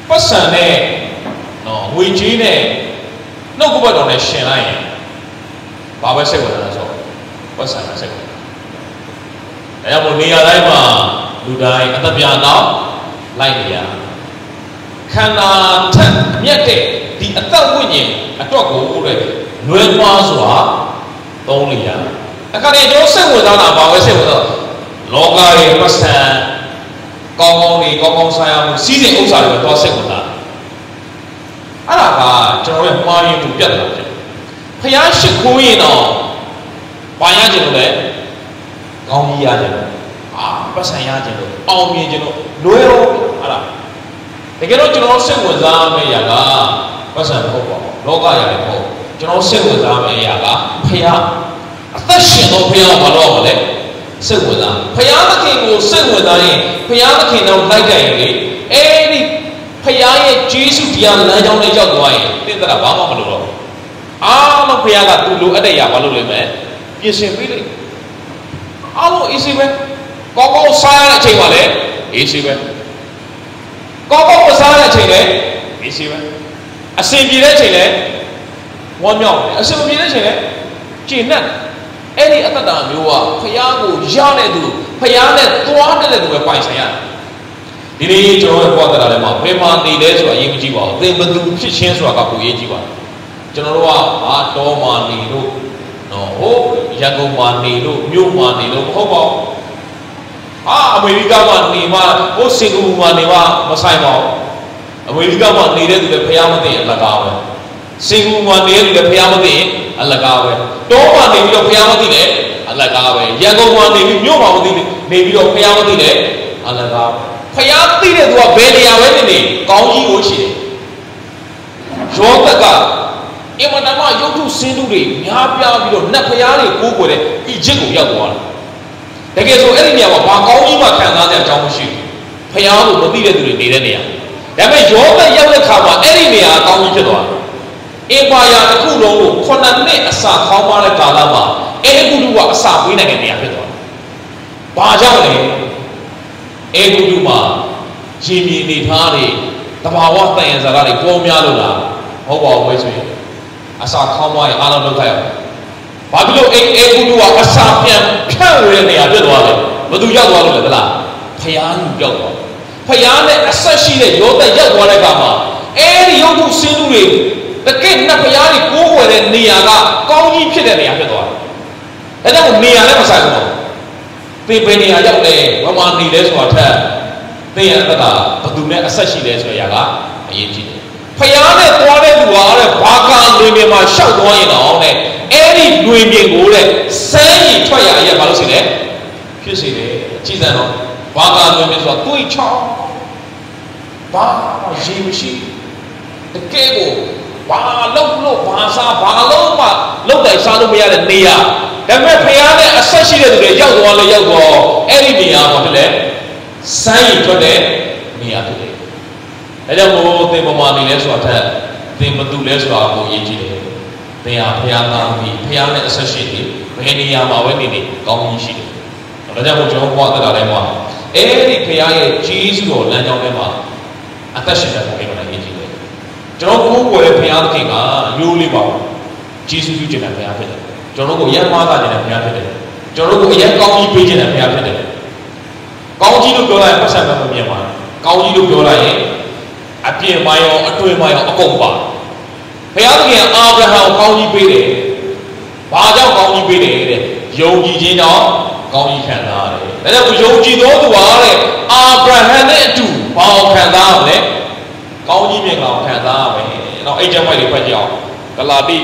ပတ်စံနဲ့နော်ငွေကြီးနဲ့နှုတ်ကပတ်တော်နဲ့ရှင်လိုက်ရင်ဘာပဲစိတ်ဝင်စားဆိုပတ်စံနဲ့စိတ်ဝင်စားဒါကြောင့်မို့နေရာတိုင်းမှာလူတိုင်းအသက်ပြာတော့လိုက်နေရခန္ဓာထက်မြတ်တဲ့ဒီအသက်ဝိညာဉ်အတွက်ကိုတဲ့လွယ်မှားစွာသုံးနေရအခါတည်းကျွန်တော်စိတ်ဝင်စားတာဘာပဲစိတ်ဝင်စားလောကရဲ့ပတ်စံကောင်းကောင်းလေးကောင်းကောင်းဆိုင်ရမှုစီးစိမ်ဥစ္စာတွေတော့စိတ်ဝင်စားအဲ့ဒါကကျွန်တော်ရဲ့မှားယွင်းမှုပြတ်လာတယ်ဖျားရှိခိုးရင်တော့ဘာရကြလို့လဲကောင်းကြီးရကြလို့ပတ်စံရကြလို့အောင်မြင်ကြလို့လွယ်တော့အဲ့ဒါတကယ်တော့ကျွန်တော်စိတ်ဝင်စားမယ့်အရာကပတ်စံမဟုတ်ပါဘူးလောကရာလည်းမဟုတ်ကျွန်တော်စိတ်ဝင်စားမယ့်အရာကဖျားအသက်ရှင်တော့ဖျားဘာလို့မလဲစိတ်ဝင်စားဖျားသခင်ကိုစိတ်ဝင်စားရင်ဖျားသခင်တော့လိုက်တယ်လေအဲ့ဒီဖျားရဲ့ဂျေစုတရားလမ်းကြောင်းနဲ့ရောက်သွားရင်တင့်တာဘာမှမလုပ်တော့အားလုံးဖျားကသူ့လိုအပ်တဲ့အရာဘာလုပ်လိမ့်မယ်ပြင်ဆင်ပေးလိမ့်အားလုံးအေးစေးပဲကောင်းကောင်းစားရတဲ့အချိန်မှာလည်းအေးစေးပဲကောင်းကောင်းမစားတဲ့အချိန်လည်းအေးစေးပဲအစင်ပြေတဲ့အချိန်လည်းဝမ်းမြောက်တယ်အစင်မပြေတဲ့အချိန်လည်းကျေနပ်အဲ့ဒီအတ္တမျိုးကဖျားကိုရတဲ့သူဖျားနဲ့သွားတဲ့သူပဲပိုင်ဆိုင်ရတယ်ဒီနေ့ကျွန်တော်ရဲ့ဘဝတရားထဲမှာဘယ်မှာနေလဲဆိုတာအရေးမကြီးပါဘူးသင်ဘယ်သူဖြစ်ချင်းဆိုတာကပိုအရေးကြီးပါတယ်ကျွန်တော်တို့ကတောမှာနေလို့နော်ဟိုရန်ကုန်မှာနေလို့မြို့မှာနေလို့မဟုတ်ပါဘူးအမေရိကမှာနေမှဟိုစင်ကာပူမှာနေမှမဆိုင်ပါဘူးအမေရိကမှာနေတဲ့သူလည်းဖျားမသိရင်အလကားပဲစင်ကာပူမှာနေတဲ့သူလည်းဖျားမသိရင်အလကားပဲတောမှာနေပြီးတော့ဖျားမသိတယ်အလကားပဲရန်ကုန်မှာနေပြီးမြို့မှာမသိနေပြီးတော့ဖျားမသိတယ်အလကားဖျားသိတဲ့သူကဘယ်နေရာပဲနေကောင်းကြီးကိုရှိတယ်ယောသကအင်မတန်မှရုပ်ထုစင်းထုတွေများပြားပြီးတော့နတ်ဖျားတွေကိုးကွယ်တဲ့အီဂျစ်ကိုရောက်သွားတယ်တကယ်ဆိုအဲ့ဒီနေရာမှာဘာကောင်းကြီးမှခံစားကြအကြောင်းမရှိဘူးဖျားကိုမသိတဲ့သူတွေနေတဲ့နေရာဒါပေမဲ့ယောသရောက်တဲ့ခါမှာအဲ့ဒီနေရာကောင်းကြီးဖြစ်သွားတယ်အင်ပါယာတစ်ခုလုံးကို9နှစ်အစာခေါင်းပါတဲ့ကာလမှာအဲ့ဒီကုတုကအစာပေးနိုင်တဲ့နေရာဖြစ်သွားတယ်ဘာကြောင့်လဲအဲ့ဒီကုတုမှာရှင်မြေနေထားတဲ့တဘာဝတန်ရဇာတ်တွေပေါ်များလို့လားဟုတ်ပါဘူးပဲဆိုရင်အစာခေါင်းပါရဲ့အားလုံးလောက်ခတ်ရအောင်ဘာဖြစ်လို့အဲ့ကုတုကအစာပြန်ဖြန့်ဝေတဲ့နေရာဖြစ်သွားလဲဘယ်သူရောက်သွားလို့လဲသလားဖယားလူရောက်သွားဖယားနဲ့အဆက်ရှိတဲ့ယောသရောက်သွားတဲ့အခါမှာအဲ့ဒီရုပ်ထုစင်းထုတွေတကယ်နတ်ဖယားတွေကိုးကွယ်တဲ့နေရာကကောင်းကြီးဖြစ်တဲ့နေရာဖြစ်သွားတယ်ဒါကြောင့်နေရာလည်းမဆိုင်ဘူးသင်ဘယ်နေရာရောက်လဲဘယ်မှာနေလဲဆိုတာထက်သင်ရဲ့အတ္တဘယ်သူနဲ့အဆက်ရှိလဲဆိုတဲ့အရာကအရေးကြီးတယ်ဖယားနဲ့သွားတဲ့လူဟာတဲ့ဘာကာလွင်ပြင်မှာရှောက်သွားရင်တော့တဲ့အဲ့ဒီလွင်ပြင်ကိုတဲ့စမ်းရင်ထွက်ရရဲ့ဘာလို့ရှိလဲဖြစ်စေတယ်ကြည်စံတော့ဘာကာလွင်ပြင်ဆိုတာတွေးချောင်းဘာရေမရှိတကယ်ကိုဘာလို့ဘာစားဘာလို့မှလောက်တိုင်စားလို့မရတဲ့နေရာဒါပေမဲ့ဖယားနဲ့အဆက်ရှိတဲ့သူတွေရောက်သွားလဲရောက်တော့အဲ့ဒီနေရာမှာဖြစ်လဲစမ်းရင်ထွက်တဲ့နေရာဖြစ်တယ်ဒါကြောင့်မို့သင်ပေါ်မှာနေလဲဆိုတာထက်သင်မတူလဲဆိုတာကိုအရေးကြီးတယ်သင်ဟာဖယားသားပြီးဖယားနဲ့အဆက်ရှိတယ်ဘယ်နေရာမှာပဲနေကောင်းကြီးရှိတယ်ဒါကြောင့်မို့ကျွန်တော်ဘဝတရားတိုင်းမှာအဲ့ဒီဖယားရဲ့ဂျေဇုတော်လမ်းကြောင်းထဲမှာအသက်ရှင်တဲ့ဘုရားနဲ့အရေးကြီးတယ်ကျွန်တော်ကိုယ်ကိုယ်ရဲ့ဘုရားသခင်ကရိုးလေးပါဂျေဇုပြုခြင်းတဲ့ဘုရားဖြစ်တယ်ကျွန်တော်ကိုအယံမားတာခြင်းတဲ့ဘုရားဖြစ်တယ်ကျွန်တော်ကိုအယံကောင်းကြီးပေးခြင်းတဲ့ဘုရားဖြစ်တယ်ကောင်းကြီးလို့ပြောလိုက်ပတ်စံမှမမြင်ပါကောင်းကြီးလို့ပြောလိုက်ရင်အပြည့်မရောအတွင်းမရောအကုန်ပါဘုရားသခင်ကအာဗြဟံကိုကောင်းကြီးပေးတယ်ဘာကြောင့်ကောင်းကြီးပေးတယ်တဲ့ယုံကြည်ခြင်းကြောင့်ကောင်းကြီးခံစားရတယ်ဒါကြောင့်ယုံကြည်သောသူဟာတဲ့အာဗြဟံနဲ့အတူဘာခံစားရမလဲကောင်းကြီးမြင်ကောင်ခံစားရမယ်။နောက်အိတ်ကျမ်းပိုက်တွေဖတ်ကြအောင်။ဂလာတိ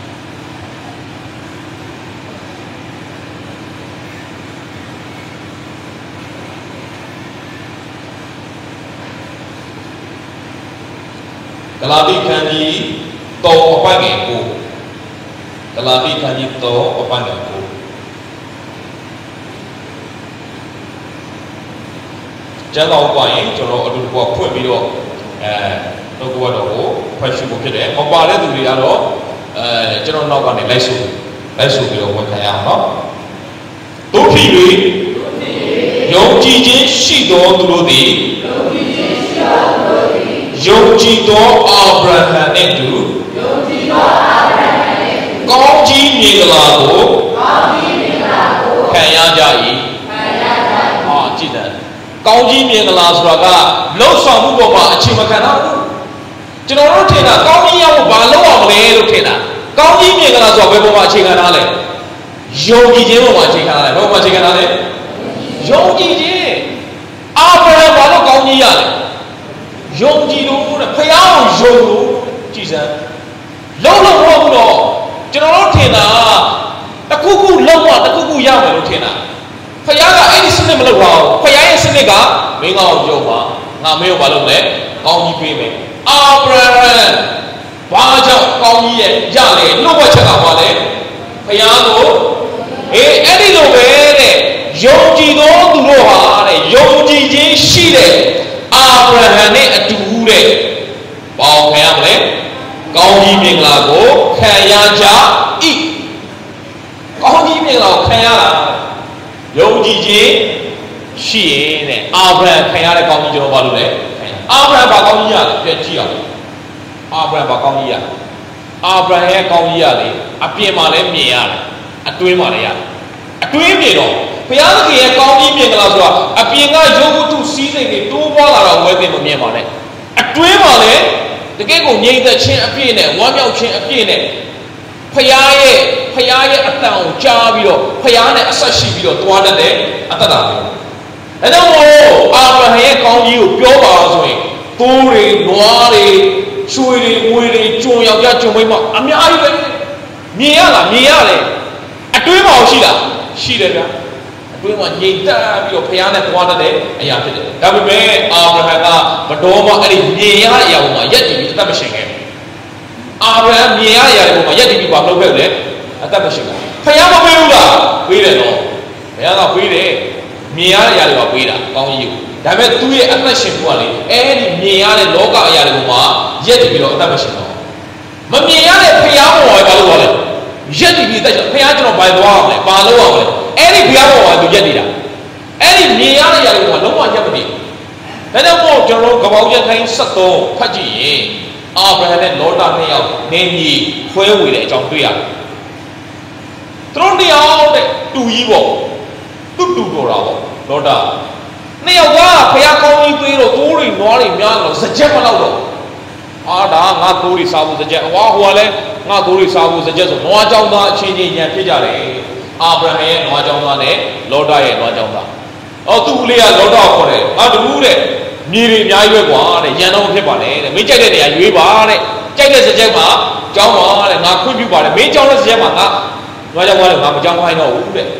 ခန်းကြီး3အပိုင်းငယ်9ဂလာတိခန်းကြီး3အပိုင်းငယ်9ကျမ်းစာကိုပါရင်ကျွန်တော်အတူတူဖွင့်ပြီးတော့နှုတ်ကပတ်တော်ကိုဖတ်ရှုဖို့ဖြစ်တယ်။မပါတဲ့သူတွေကတော့ကျွန်တော်နောက်ကနေလိုက်ဆိုပြီးတော့ဝန်ခံရအောင်နော်။တို့ဖြစ်၍ယုံကြည်ခြင်းရှိသောသူတို့သည်ယယုံကြည်သောအာဗြဟံနှင့်တူကောင်းကြီးမင်္ဂလာကိုခံရကြ၏ကြည့်တယ်ကောင်းကြီးမင်္ဂလာဆိုတာကလှုပ်ဆောင်မှုပေါ်မှာအခြေမခံတော့ဘူးကျွန်တော်တို့ထင်တာကောင်းကြီးရောက်ဘာလုပ်အောင်လဲလို့ထင်တာကောင်းကြီးမင်္ဂလာဆိုတာဘယ်ပေါ်မှာအခြေခံထားလဲယုံကြည်ခြင်းပေါ်မှာအခြေခံထားတယ်ဘယ်ပေါ်မှာအခြေခံထားလဲယုံကြည်ခြင်းအာဗြဟံဘာလို့ကောင်းကြီးရလဲယုံကြည်လို့တဲ့ဖယားကိုယုံလို့ကြည်စမ်းလုံးလုံးမဟုတ်ဘူးတော့ကျွန်တော်တို့ထင်တာတခုခုလုံးဝတခုခုရမယ်လို့ထင်တာဖယားကအဲ့ဒီစနစ်မလုပ်ပါဘူးဖယားရဲ့စနစ်ကမင်းကောင်းယုံပါငါမင်းကိုဘာလုပ်လဲကောင်းကြီးပေးမယ်အာဗြဟံဘာကြောင့်ကောင်းကြီးရဲ့ရလေနှုတ်ဘွက်ချက်ကဘာလဲဖယားကိုအဲ့ဒီလိုပဲတဲ့ယုံကြည်သောသူတို့ဟာတဲ့ယုံကြည်ခြင်းရှိတဲ့အာဗြဟံနဲ့အတူတဲ့ပေါင်းခံရမလဲကောင်းကြီးမင်္ဂလာကိုခံရကြ၏ကောင်းကြီးမင်္ဂလာကိုခံရတာယုံကြည်ခြင်းရှိရင်တဲ့အာဗြဟံခံရတဲ့ကောင်းကြီးကျွန်တော်ဘာလို့လဲအာဗြဟံဘာကောင်းကြီးရလဲပြည့်ကြည့်အောင်အာဗြဟံဘာကောင်းကြီးရအာဗြဟံရဲ့ကောင်းကြီးရလေအပြင်မှာလည်းမြင်ရတယ်အတွင်းမှာလည်းရတယ်အတွင်းမြင်တော့ဘုရားသခင်ရဲ့ကောင်းကြီးမြင်ကြလားဆိုတာအပြင်ကရုပ်ဝတ္ထုစည်းစိမ်တွေတိုးပွားလာတော့ဝဲသိမမြင်ပါနဲ့အတွင်းမှာလည်းတကယ့်ကိုငြိမ်သက်ခြင်းအပြည့်နဲ့ဝမ်းမြောက်ခြင်းအပြည့်နဲ့ဖယားရဲ့အတန်ကိုကြားပြီးတော့ဖယားနဲ့အဆက်ရှိပြီးတော့တွားတတ်တဲ့အတ္တတာပဲဒါကြောင့်မို့အာဗြဟံရဲ့ကောင်းကြီးကိုပြောပါဆိုရင်သိုးတွေနွားတွေရွှေတွေငွေတွေကျွံယောက်ျားကျွံမိန်းမအများကြီးပဲမြင်ရလားမြင်ရတယ်အတွင်းမှာရှိလားရှိတယ်ဗျာအတွင်းမှာငြိမ်သက်ပြီးတော့ဖယားနဲ့တွားတတ်တဲ့အရာဖြစ်တယ်ဒါပေမဲ့အာဗြဟံကမတော်မှအဲ့ဒီမြင်ရတဲ့အရာပေါ်မှာရက်တည်ပြီးအသက်မရှင်ခဲ့ဘူးအာဗြဟံမြင်ရတဲ့အရာပေါ်မှာရက်တည်ပြီးဘာလုပ်ခဲ့လဲအသက်မရှင်ခဲ့ဖယားမပေးဘူးလားပေးတယ်နော်ဘုရားကပေးတယ်မြင်ရတဲ့အရာတွေကပေးတာကောင်းကြီးကိုဒါပေမဲ့သူ့ရဲ့အသက်ရှင်မှုကလေအဲ့ဒီမြင်ရတဲ့လောကအရာတွေပေါ်မှာရက်တည်ပြီးတော့အသက်မရှင်တော့မမြင်ရတဲ့ဖယားပေါ်မှာဘာလို့လဲရက်တည်ပြီးအသက်ရှင်ဖယားကျွန်တော်ဘာသွားအောင်လဲဘာလုပ်အောင်လဲအဲ့ဒီဘုရားပေါ်မှာသူရက်နေတာအဲ့ဒီမြင်ရတဲ့ຢာတွေကလုံးဝရက်မနေဒါကြောင့်မို့ကျွန်တော်ကပောက်ရက်ခိုင်း73ဖတ်ကြည့်ရင်အာဗြဟံနဲ့လောတနှစ်ယောက်နေမြေခွဲဝေတဲ့အကြောင်းတွေ့ရတယ်သူတို့နှစ်ယောက်တဲ့တူကြီးပေါ့တူတော်တာပေါ့လောတနှစ်ယောက်ကဘုရားကောင်းကြီးပေးတော့တိုးတွေနွားတွေများတော့စကြက်မလောက်တော့ဒါငါတိုးတွေစားဖို့စကြက်ဟိုကလည်းငါတိုးတွေစားဖို့စကြက်ဆိုနွားကြောင်းသားအချင်းချင်းရန်ဖြစ်ကြတယ်အာဗြဟံရဲ့နွားကြောင်းသားနဲ့လောတရဲ့နွားကြောင်းသားသူ့လေးကလောတခေါ်တယ်ငါတူတဲ့မြေတွေအများကြီးပဲကွာတဲ့ရန်တော့ဖြစ်ပါနဲ့တဲ့မင်းကြိုက်တဲ့နေရာရွေးပါတဲ့ကြိုက်တဲ့စကြက်မှာကြောင်းပါတဲ့ငါခွင့်ပြုပါတယ်မင်းကြောင်းတဲ့စကြက်မှာငါနွားကြောင်းသားငါမကြောင်းခိုင်းတော့ဘူးတဲ့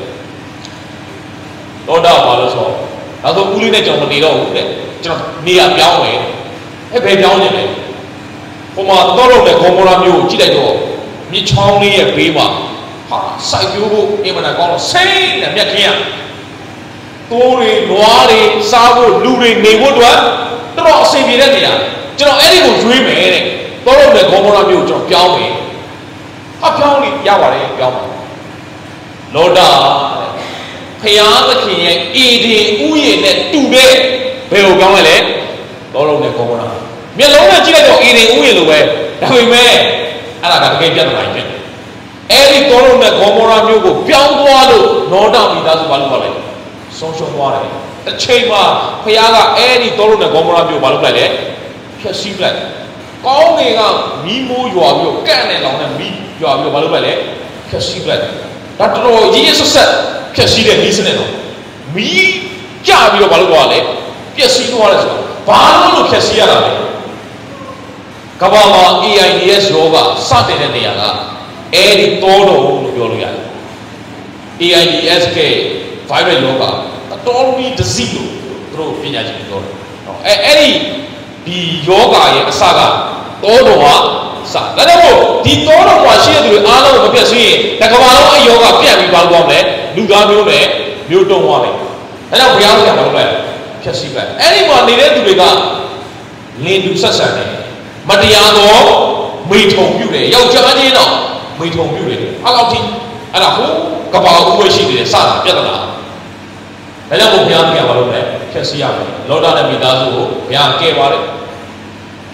လောတဘာလို့ဆိုနောက်ဆုံးဦးလေးနဲ့ကြောင်းမနေတော့ဘူးတဲ့ကျွန်တော်နေရာပြောင်းမယ်ဘယ်ပြောင်းနေလဲဟိုမှာတော့တဲ့ဂေါမောရာမျိုးကိုကြည့်လိုက်တော့မြစ်ချောင်းလေးရဲ့ဘေးမှာစိုက်ပျိုးဖို့အင်မတန်ကောင်းတော့စိမ့်နဲ့မြက်ခင်းရတိုးတွေနွားတွေစားဖို့လူတွေနေဖို့အတွက်တော်အဆင်ပြေတဲ့နေရာကျွန်တော်အဲ့ဒီကိုရွေးမယ်တဲ့တော့တဲ့ဂေါမောရာမျိုးကျွန်တော်ပြောင်းမယ်ပြောင်းလို့ရပါတယ်ပြောင်းပါလောတဖယားသခင်ရဲ့အေဒီဥယျာဉ်နဲ့တူတဲ့ဘယ်ကိုပြောင်းလဲတော့တဲ့ဂေါမောရာမျက်လုံးနဲ့ကြည့်လိုက်တော့အေဒီဥယျာဉ်လိုပဲဒါပေမဲ့အဲ့ဒါကတကယ်ပြတ်သွားပြီအဲ့ဒီတော်လုံးနဲ့ဂေါမောရာမျိုးကိုပြောင်းသွားလို့နောဒမိသားစုဘာလို့ပါလဲဆုံးရှုံးသွားတယ်တစ်ချိန်မှာဖယားကအဲ့ဒီတော်လုံးနဲ့ဂေါမောရာမျိုးဘာလို့လိုက်လဲဖျက်ဆီးလိုက်ကောင်းငယ်ကမီးမိုးရွာပြီးတော့ကန့်တဲ့လောင်နဲ့မီးရွာပြီးတော့ဘာလို့လိုက်လဲဖျက်ဆီးလိုက်ဒါတော်ကြီးရဆက်ဖျက်ဆီးတဲ့ဒီစနစ်တော့မီးကြပြီးတော့ဘာလို့သွားလဲပျက်စီးသွားတယ်ဆိုတော့ဘာလို့ဖျက်ဆီးရတာလဲကမ္ဘာမှာ AIDS ရောဂါစတင်တဲ့နေရာကအဲ့ဒီတောတော်လို့ပြောလို့ရတယ် AIDS က virus ရောဂါတော်ပြီး disease လို့သူတို့ပညာရှင်ပြောတယ်အဲ့ဒီယောဂါရဲ့အစကတောတော်ကစဒါကြောင့်မို့ဒီတောတော်မှာရှိတဲ့သူတွေအားလုံးကိုမပြတ်ဆွေးရင်တကဘာလုံးအယောဂါပြတ်ပြီးပါလို့ပြောမယ်လူသားမျိုးနဲ့မျိုးတုံးသွားမယ်ဒါကြောင့်ဘုရားကဘာလုပ်လဲဖြတ်စည်းလိုက်အဲ့ဒီမှာနေတဲ့သူတွေကလင်းသူဆက်ဆံတယ်မတရားသောမိထုံပြုတယ်ယောက်ျားချင်းတော့မိထုံပြုတယ်အဲ့လောက်ထိအဲ့ဒါဟိုကဘာဦးဝဲရှိနေတယ်စတာပြဿနာဒါကြောင့်ဘုရားကဘာလုပ်လဲဖြတ်စည်းရမယ်လောဒနဲ့မိသားစုကိုဘုရားကဲပါတယ်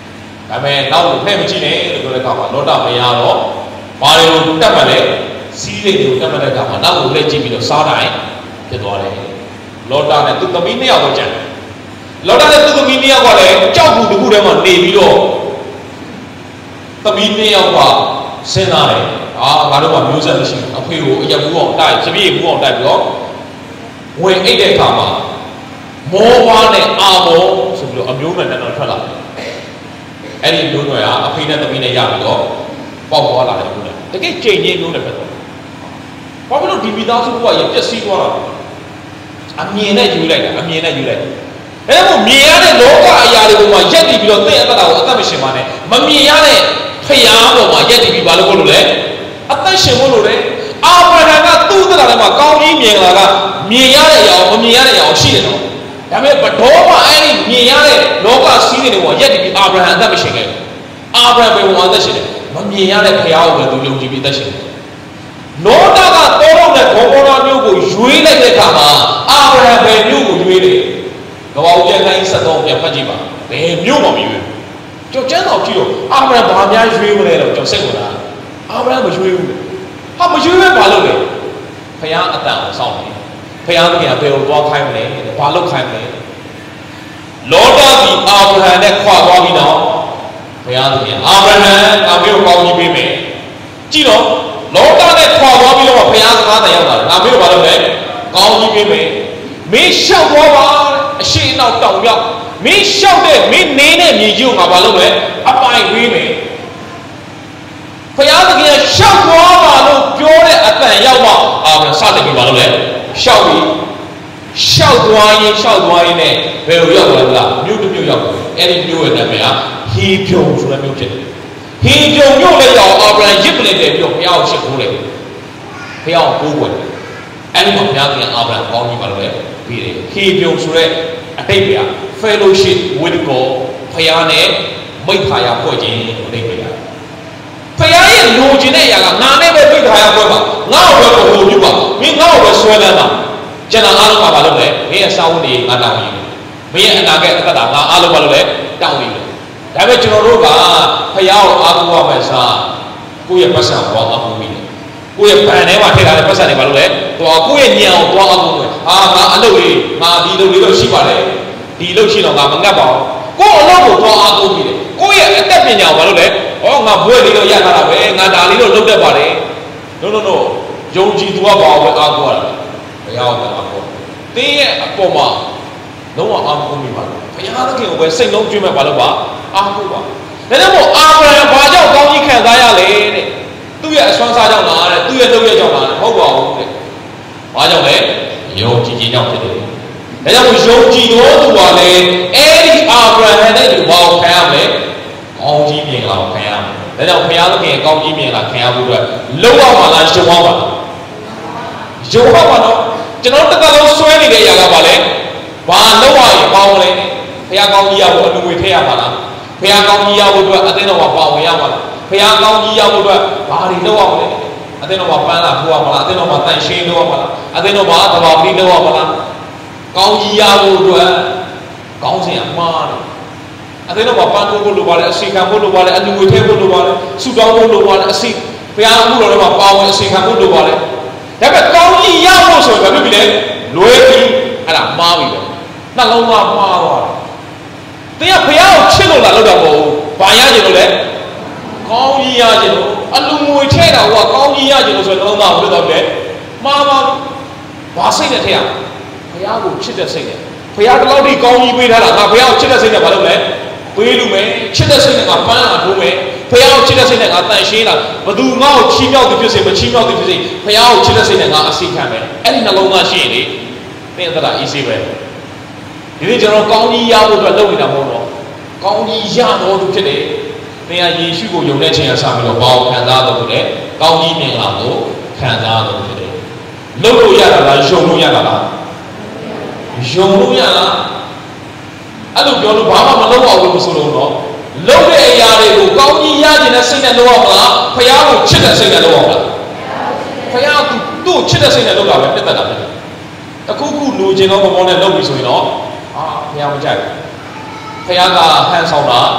ဒါပေမဲ့နောက်ဖဲ့မကြည့်နဲ့လို့ပြောတဲ့အခါမှာလောတမရတော့ဘာတွေကိုတတ်မှတ်လဲစီးစိတ်တွေကိုတတ်မှတ်တဲ့အခါမှာနောက်ကိုလက်ကြည့်ပြီးတော့စားတိုင်းဖြစ်သွားတယ်လောတနဲ့သူသမီး2ယောက်ကိုကြံလောတနဲ့သူသမီး2ယောက်ကလည်းကြောက်ဘူးတခုတည်းမှာနေပြီးတော့သမီး2ယောက်ကစဉ်းစားတယ်ငါတို့ကမျိုးဆက်မရှိဘူးအဖေကိုအရက်ဘူးအောင်တိုက်ချပြေဘူးအောင်တိုက်ပြီးတော့ဝင်အိတ်တဲ့အခါမှာမောဝါနဲ့အာမောဆိုပြီးတော့အမျိုးမဲ့နဲ့တော့ထွက်လာတယ်အဲ့ဒီမျိုးတွေကအဖေနဲ့သမီးနဲ့ရပြီးတော့ပေါက်သွားလာတယ်လို့တကယ်ကြိမ်ကြီးမျိုးနဲ့ပဲတော့ဘာဖြစ်လို့ဒီမိသားစုကရပြက်စီးသွားတာအမြင်နဲ့ယူလိုက်တာအမြင်နဲ့ယူလိုက်အဲ့ဒါမြင်ရတဲ့လောကအရာတွေကိုမှရက်တည်ပြီးတော့သိအသက်တာကိုအသက်မရှင်ပါနဲ့မမြင်ရတဲ့ဖျားပေါ်မှာရက်တည်ပြီးဘာလို့လို့လဲအသက်ရှင်ဖို့လို့လေအာဗြဟံကသူ့သက်တာထဲမှာကောင်းကြီးမြင်လာကမြင်ရတဲ့အရာမမြင်ရတဲ့အရာရှိတယ်နော်ဒါပေမဲ့ဘတော်မှအဲ့ဒီမြင်ရတဲ့လောကစီးတဲ့တွေကရက်တည်ပြီးအာဗြဟံအသက်မရှင်ခဲ့ဘူးအာဗြဟံဘယ်မှာအသက်ရှင်လဲမမြင်ရတဲ့ဖျားကိုပဲသူယုံကြည်ပြီးအသက်ရှင်တယ်လောကကတောတော့တဲ့ဘောဘောနာမျိုးကိုရွေးလိုက်တဲ့အခါမှာအာဗြဟံဘယ်မျိုးကိုရွေးလဲကဘာဦးကျန်တိုင်း73ပြန်ဖတ်ကြည့်ပါဘယ်မျိုးမှမရွေးဘူးကျော်ကျန်းတော်ကြည့်တော့အာဗြဟံဘာများရွေးမလဲတော့ကျော်စိတ်ဝင်လာအာဗြဟံမရွေးဘူးဟာမရွေးပဲဘာလုပ်လဲဖျားအတန်ကိုစောင့်နေဖျားသခင်ကဘယ်ကိုသွားခိုင်းမလဲဘာလုပ်ခိုင်းမလဲလောကကြီးအာဗြဟံနဲ့ခွာသွားပြီးတော့ဘုရားသခင်အာဗြဟံငါမျိုးကောင်းကြီးပေးမယ်ကြည့်တော့လောကနဲ့ခွာသွားပြီးတော့ဘုရားစကားတန်ရောက်လာတယ်ငါမျိုးဘာလုပ်လဲကောင်းကြီးပေးမယ်မင်းရှောက်သွားပါအရှိအနောက်တောင်ရောက်မင်းရှောက်တဲ့မင်းနေတဲ့မြေကြီးကိုငါဘာလုပ်လဲအပိုင်ပေးမယ်ဘုရားသခင်ရှောက်သွားပါလို့ပြောတဲ့အတန်ရောက်မှအာဗြဟံစတယ်ပြီးဘာလုပ်လဲရှောက်ပြီးရှောက်သွားရင်နဲ့ဘယ်လိုရောက်လဲလားမြို့တစ်မြို့ရောက်တယ်အဲ့ဒီမြို့ရဲ့နာမည်ကဟေဖြုံဆိုတဲ့မြို့ဖြစ်တယ်ဟေဖြုံမြို့လည်းရောက်အာဗြဟံရစ်ပလင်တယ်ပြီးတော့ဘုရားကိုရှစ်ခိုးတယ်ဘုရားကိုကိုးကွယ်တယ်အဲ့ဒီမှာဘုရားကအာဗြဟံကောင်းကြီးပါလို့လည်းပြီးတယ်ဟေဖြုံဆိုတဲ့အတိတ်က fellowship with God ဘုရားနဲ့မိခါရဖွဲ့ခြင်းအတိတ်ပဲဘုရားရဲ့လိုချင်တဲ့အရာကငါနဲ့ပဲမိခါရဖွဲ့ပါငါ့ကိုပဲပုံလို့ပြုပါမင်းငါ့ကိုပဲဆွဲလန်းပါကျန်တာအားလုံးကဘာလုပ်လဲမင်းရဲ့စာဝတ်တွေငါတောင်းယူမင်းရဲ့အနာဂတ်အသက်တာငါအားလုံးဘာလုပ်လဲတောင်းယူဒါပေမဲ့ကျွန်တော်တို့ကဖယားကိုအားကိုးရမယ်စားကိုယ့်ရဲ့ပတ်စံကိုအားကိုးမိတယ်ကိုယ့်ရဲ့ဗန်ထဲမှာထည့်ထားတဲ့ပတ်စံတွေဘာလုပ်လဲတော့ကိုယ့်ရဲ့ညံကိုသွားအားကိုးမယ်ငါအလုပ်လေးငါဒီလုပ်လေးတော့ရှိပါတယ်ဒီလုပ်ရှိတော့ငါမငတ်ပါဘူးကိုယ့်အလုပ်ကိုသွားအားကိုးမိတယ်ကိုယ့်ရဲ့အသက်ပညာကိုဘာလုပ်လဲငါဘွဲလေးတော့ရထားတာပဲငါဒါလေးတော့လုပ်တတ်ပါတယ် no ယုံကြည်သူကဘာပဲအားကိုးရတာဘုရားကအားကိုးတင်းရဲ့အပေါ်မှာလုံးဝအားကိုးမိပါဘုရားသခင်ကိုပဲစိတ်လုံးကျွေးမဲ့ဘာလို့ပါအားကိုးပါဒါကြောင့်မို့အာဗြဟံဘာကြောင့်ကောင်းကြီးခံစားရလဲတဲ့သူ့ရဲ့အစွမ်းစားကြောင့်လားတဲ့သူ့ရဲ့လုပ်ရကြောင့်လားမဟုတ်ပါဘူးတဲ့ဘာကြောင့်လဲယုံကြည်ခြင်းကြောင့်ဖြစ်တယ်ဒါကြောင့်မို့ယုံကြည်တော်သူကလည်းအဲ့ဒီအာဗြဟံနဲ့သူဘာကိုခံရမလဲကောင်းကြီးမြင်လာခံရမယ်ဒါကြောင့်ဘုရားသခင်ကောင်းကြီးမြင်လာခံရဖို့အတွက်လုံးဝပါလားရှုံးပါလားယုံပါတော့ကျွန်တော်တစ်သက်လုံးဆွဲနေတဲ့အရာကဘာလဲဘာလို့ရရင်ပေါင်းလဲဘုရားကောင်းကြီးရဖို့အလူငွေထည့်ရပါလားဘုရားကောင်းကြီးရဖို့အတွက်အသင်းတော်မှာပါဝင်ရပါလားဘုရားကောင်းကြီးရဖို့အတွက်ဘာတွေလုပ်ရမလဲအသင်းတော်မှာပန်းလာထိုးရပါလားအသင်းတော်မှာတန်ရှင်းလုပ်ရပါလားအသင်းတော်မှာသဘာဝပြီးလုပ်ရပါလားကောင်းကြီးရဖို့အတွက်ကောင်းစဉ်အမှားတယ်အသင်းတော်မှာပန်းထိုးဖို့လိုပါတယ်အစီခံဖို့လိုပါတယ်အလူငွေထည့်ဖို့လိုပါတယ်ဆုတောင်းဖို့လိုပါတယ်အစီဘုရားအမှုတော်ထဲမှာပါဝင်အစီခံဖို့လိုပါတယ်ဒါပေမဲ့ကောင်းကြီးရဖို့ဆိုရင်ဘာဖြစ်ပြီလဲလွယ်ပြီအဲ့ဒါမှားပြီပဲနှလုံးသားမှားသွားတယ်တင်းကဘုရားကိုချစ်လို့လာလို့တော့မဟုတ်ဘူးဘာရကျင်လို့လဲကောင်းကြီးရကျင်လို့အလူငွေထဲတာကကောင်းကြီးရကျင်လို့ဆိုရင်နှလုံးသားကိုလွတ်တော့တယ်မှားပါဘာစိတ်နဲ့ထဲရဘုရားကိုချစ်တဲ့စိတ်နဲ့ဘုရားတလောက်ထိကောင်းကြီးပေးထားတာငါဘုရားကိုချစ်တဲ့စိတ်နဲ့ဘာလုပ်လဲပေးလို့မယ်ချစ်တဲ့စိတ်နဲ့ငါပန်းလာထိုးမယ်ဘုရားကိုချစ်တဲ့စိတ်နဲ့ငါတန်ရှင်းတာဘသူငါ့ကိုချီးမြှောက်သူဖြစ်စေမချီးမြှောက်သူဖြစ်စေဘုရားကိုချစ်တဲ့စိတ်နဲ့ငါအစီခံမယ်အဲ့ဒီနှလုံးသားရှိရင်လေတင်းသက်တာအေးဆေးပဲဒီနေ့ကျွန်တော်ကောင်းကြီးရဖို့အတွက်လုပ်နေတာမဟုတ်တော့ကောင်းကြီးရတော်သူဖြစ်တယ်သင်ဟာယေရှုကိုယုံတဲ့ခြင်းအစားပြီးတော့ဘာကိုခံစားတော်သူလဲကောင်းကြီးမြင်လာလို့ခံစားတော်သူဖြစ်တယ်လုပ်လို့ရတာလားယုံလို့ရတာလားယုံလို့ရလားအဲ့လိုပြောလို့ဘာမှမလုပ်အောင်လို့ဆိုလို့တော့လုပ်တဲ့အရာတွေကိုကောင်းကြီးရခြင်းနဲ့စိတ်နဲ့လုပ်အောင်လားဖခင်ကိုချစ်တဲ့စိတ်နဲ့လုပ်အောင်လားဖခင်ကသူ့ကိုချစ်တဲ့စိတ်နဲ့လုပ်တာပဲပြတ်တတ်တာပဲတခုခုလိုချင်တော့ဘဘောနဲ့လုပ်ပြီဆိုရင်တော့ဖခင်မကြိုက်ဘူးဖခင်ကဟန်ဆောင်တာ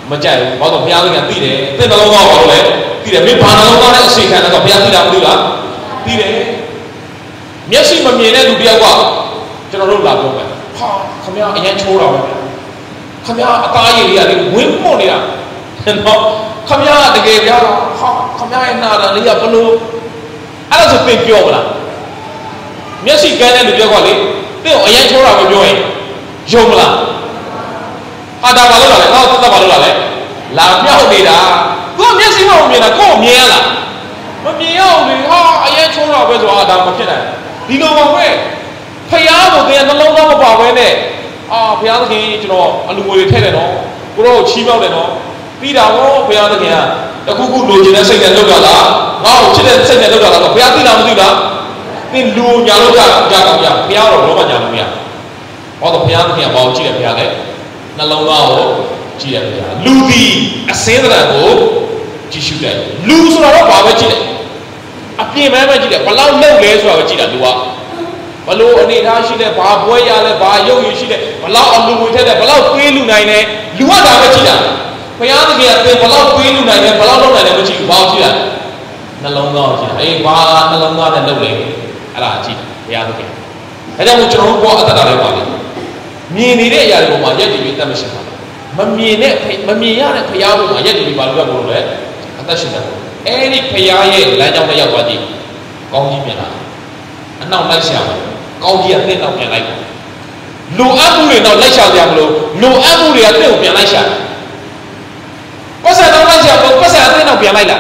မကြိုက်ဘူးဘာလို့ဘုရားသခင်သိတယ်သင်နှလုံးသားဘာလို့လဲသိတယ်မင်းဘာနှလုံးသားနဲ့အစီခံလဲဆိုဘုရားသိတာမသိလားသိတယ်မျက်စိမမြင်တဲ့လူတယောက်ကကျွန်တော်တို့လာပြောမယ်ဟာခမရအရင်ချိုးတာပဲခမရအသားရည်တွေကလေဝင်းမှုန်နေတာနော်ခမရတကယ်ဗျာဟာခမရရဲ့နာတာလေးကဘလို့အဲ့ဒါဆိုသင်ပြောမလားမျက်စိကန်းတဲ့လူတယောက်ကလေသင်ကိုအရင်ချိုးတာပဲပြောရင်ယုံမလားဟာဒါဘာလို့လဲဟောသက်ဘာလို့လဲလာမြောက်နေတာကိုမျက်စိမမြင်တာကိုမြင်ရလားမမြင်ရဘူးလေဟာအရင်ချိုးတာပဲဆိုတာဒါမဖြစ်နိုင်ဒီလိုပါပဲဖယားကိုသင်နှလုံးသားမပါဘဲနဲ့ဘုရားသခင်ကျွန်တော်အလူငွေတွေထည့်တယ်နော်ကိုတော့ချီးမြောက်တယ်နော်ပြီးတာရောဘုရားသခင်ကတခုခုလိုချင်တဲ့စိတ်နဲ့လုပ်တာလားငါ့ကိုချစ်တဲ့စိတ်နဲ့လုပ်တာလားဆိုဘုရားသိလားမသိလားသင်လူညာလို့ကြာကောင်းကြဘုရားတော့လောကညာလို့မရဟောတော့ဘုရားသခင်ကဘာကိုကြည့်တယ်ဘုရားလဲနှလုံးသားကိုကြည့်တယ်ဘုရားလူသည်အစင်းသဏ္ဍာန်ကိုကြည့်ရှုတယ်လူဆိုတာတော့ဘာပဲကြည့်တယ်အပြင်မဲပဲကြည့်တယ်ဘလောက်လုပ်လဲဆိုတာပဲကြည့်တာလူကဘလို့အနေထားရှိတယ်ဘာပွဲရလဲဘာရုပ်ရည်ရှိတယ်ဘလောက်အလူငွေထက်တယ်ဘလောက်တွေးလူနိုင်တယ်လူကဒါပဲကြည့်တာဘုရားသခင်ကသင်ဘလောက်တွေးလူနိုင်တယ်ဘလောက်လုပ်နိုင်တယ်မကြည့်ဘူးဘာကိုကြည့်တာနှလုံးသားကိုကြည့်တာအေးဘာနှလုံးသားနဲ့လုပ်လဲအဲ့ဒါကြည့်ဘုရားသခင်ဒါကြောင့်မို့ကျွန်တော်တို့ဘောအတ္တလေးပါလေမြင်နေတဲ့အရာတွေပေါ်မှာရက်တည်ပြီးတတ်မရှိပါဘူးမမြင်ရတဲ့ဘုရားပေါ်မှာရက်တည်ပြီးဘာလို့လဲဘုလို့လဲအသက်ရှင်တယ်အဲ့ဒီဘုရားရဲ့လမ်းကြောင်းနဲ့ရောက်သွားကြည့်ကောင်းကြီးပြန်လာအနောက်လိုက်ရှာမယ်ကောင်းကြီးကသင်နောက်ပြန်လိုက်တယ်လိုအပ်မှုတွေတော့လိုက်ရှာကြမလို့လိုအပ်မှုတွေကသင်ကိုပြန်လိုက်ရှာပတ်စံတော့လိုက်ရှာတော့ပတ်စံအသင်နောက်ပြန်လိုက်လာ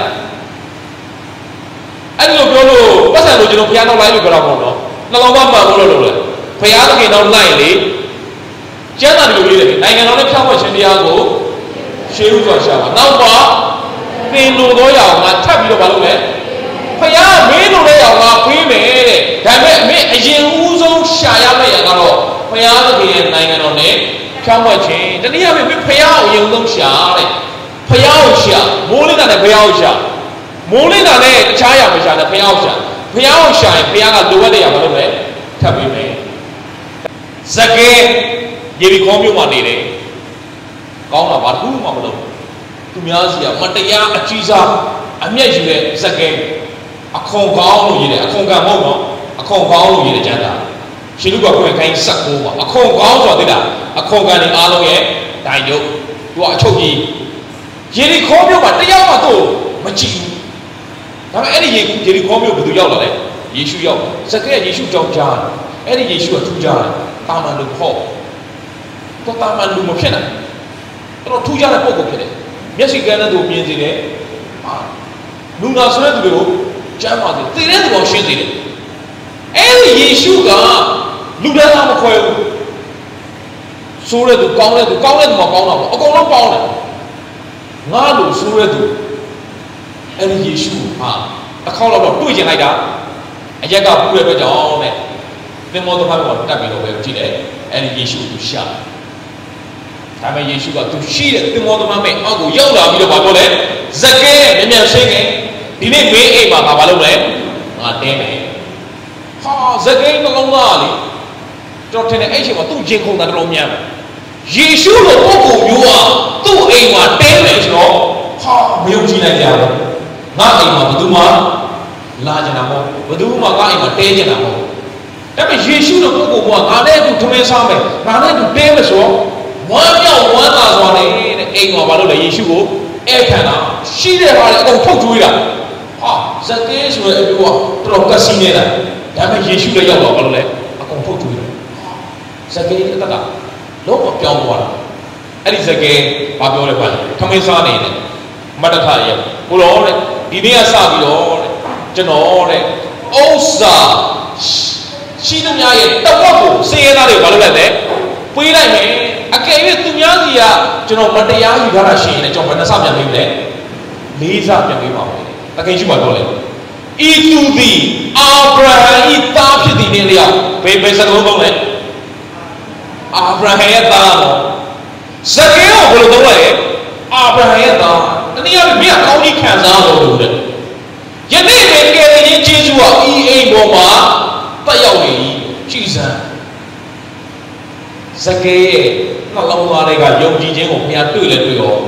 အဲ့ဒီလိုပြောလို့ပတ်စံလို့ကျွန်တော်ဘုရားနောက်လိုက်လို့ပြောတော့မဟုတ်တော့နှလုံးသားမှန်လို့လို့လေဘုရားသခင်နောက်လိုက်လေကျမ်းစာတွေလိုလေးတယ်နိုင်ငံတော်နဲ့ဖြောင့်မတ်ခြင်းတရားကိုရှေးဥစွာရှာပါနောက်ပါသင်လိုသောရာငါထပ်ပြီးတော့မလုပ်လဲဖယားမင်းလိုတဲ့ရာငါပေးမယ်တဲ့ဒါပေမဲ့မင်းအရင်ဦးဆုံးရှာရမယ့်ရာကတော့ဖယားသခင်ရဲ့နိုင်ငံတော်နဲ့ဖြောင့်မတ်ခြင်းတနည်းအားဖြင့်ဖယားကိုအရင်ဦးဆုံးရှာတဲ့ဖယားကိုရှာမိုးလင်းတာနဲ့ဖယားကိုရှာမိုးလင်းတာနဲ့တခြားရာမရှာနဲ့ဖယားကိုရှာဖယားကိုရှာရင်ဖယားကလိုအပ်တဲ့ရာမလုပ်လဲထပ်ပေးမယ်ဇကဲယေရီခေါမြို့မှာနေတယ်ကောင်းတာဘာတစ်ခုမှမလုပ်သူများစီကမတရားအကြီးစားအမျက်ယူတဲ့ဇကဲအခွန်ကောင်းလို့ရေးတယ်အခွန်ကံမဟုတ်တော့အခွန်ကောင်းလို့ရေးတယ်ကျမ်းစာရှင်လူကခွင့်ခိုင်း16ပါအခွန်ကောင်းဆိုတော့သိလားအခွန်ကံတွေအားလုံးရဲ့ဒိုင်ရုပ်သူကအချုပ်ကြီးယေရီခေါမြို့မှာတရားမှတော့မကြည့်ဘူးဒါပေမဲ့အဲ့ဒီယေရီခေါမြို့ဘယ်သူရောက်လာလဲယေရှုရောက်ဇကဲယေရှုကြောင့်ကြားအဲ့ဒီယေရှုကထူးကြတယ်တာမန်လူခေါ်တော့တာမန်လူမဖြစ်နိုင်တော့ထူးကြတဲ့ပုံကိုဖြစ်တယ်မျက်စိကန်းတဲ့သူမြင်စေတယ်လူနာဆိုတဲ့သူတွေကိုကျမ်းပါစေသိတဲ့သူကိုရှင်းစေတယ်အဲ့ဒီယေရှုကလူသားသားမခွဲဘူးဆိုးတဲ့သူကောင်းတဲ့သူမကောင်းတာပေါ့အကုန်လုံးပေါင်းတယ်ငါလိုဆိုးတဲ့သူအဲ့ဒီယေရှုဟာတစ်ခေါက်တော့တွေ့ကျင်လိုက်တာအရက်ကပူတဲ့အတွက်ကြောင့်တဲ့သင်္ဘောတစ်ဖက်မှာတက်ပြီးတော့ပဲကြည့်တယ်အဲ့ဒီယေရှုကိုရှာဒါပေမဲ့ယေရှုကသူရှိတဲ့သင်္ဘောသမားမဲ့အောက်ကိုရောက်လာပြီးတော့ဘာပြောလဲဇကဲမြန်ဆင်းခဲ့ဒီနေ့မင်းအိမ်မှာဘာလုပ်လဲငါတင်းမယ်ဟာဇကဲနှလုံးသားလေတော်ထင်တယ်အဲ့ချိန်မှာသူ့ရင်ခုန်တာတော်များတယ်ယေရှုလိုပုဂ္ဂိုလ်မျိုးอ่ะသူ့အိမ်မှာတင်းမယ်ဆိုတော့ဟာမယုံကြည်နိုင်ကြဘူးငါအိမ်မှာဘယ်သူမှလာကြတာမဟုတ်ဘယ်သူမှငါအိမ်မှာတဲကြတာမဟုတ်ဒါပေမဲ့ယေရှုလိုပုဂ္ဂိုလ်ကငါနဲ့သူထမင်းစားမယ်ငါနဲ့သူတဲမယ်ဆိုတော့ဝမ်းမြောက်ဝမ်းသာစွာနဲ့အိမ်မှာဘာလို့လဲယေရှုကိုဧည့်ခံတာရှိတဲ့ဟာတွေအကုန်ထုတ်ကျွေးတာဟာဇကဲဆိုတဲ့အမျိုးကတော်ကစီနေတာဒါပေမဲ့ယေရှုလည်းရောက်တော့ဘာလို့လဲအကုန်ထုတ်ကျွေးတယ်ဇကဲအတ္တလုံးဝပြောင်းသွားတာအဲ့ဒီဇကဲဘာပြောလဲပါလဲထမင်းစားနေတယ်မတ္တထရဲ့ကိုတော်တဲ့ဒီနေ့ကစပြီးတော့တဲ့ကျွန်တော်တဲ့ဥစ္စာရှိသမျှရဲ့တဝက်ကိုစေရသားတွေဘာလို့လဲလဲပေးလိုက်မယ်အကယ်၍သူများစီကကျွန်တော်မတရားယူထားတာရှိရင်လည်းကျွန်တော်ဘယ်နှစပြန်ပေးမလဲ၄စပြန်ပေးပါမယ်တကယ်ရှိမှတော့လေဤသူသည်အာဗြဟံဤသားဖြစ်သည်နဲ့လျောက်ဘယ်စကားလုံးလဲအာဗြဟံရဲ့သားတော့ဇကဲကိုဘယ်လိုသုံးလဲအာဗြဟံရဲ့သားတနည်းအားဖြင့်မြတ်ကောင်းကြီးခံစားလို့လို့တဲ့ယနေ့ပဲကယ်တင်ခြင်းကျေးဇူးဟာဤအိမ်ပေါ်မှာတက်ရောက်နေကြည်စံဇကဲရဲ့နှလုံးသားတွေကယုံကြည်ခြင်းကိုဘုရားတွေ့လဲတွေ့ရော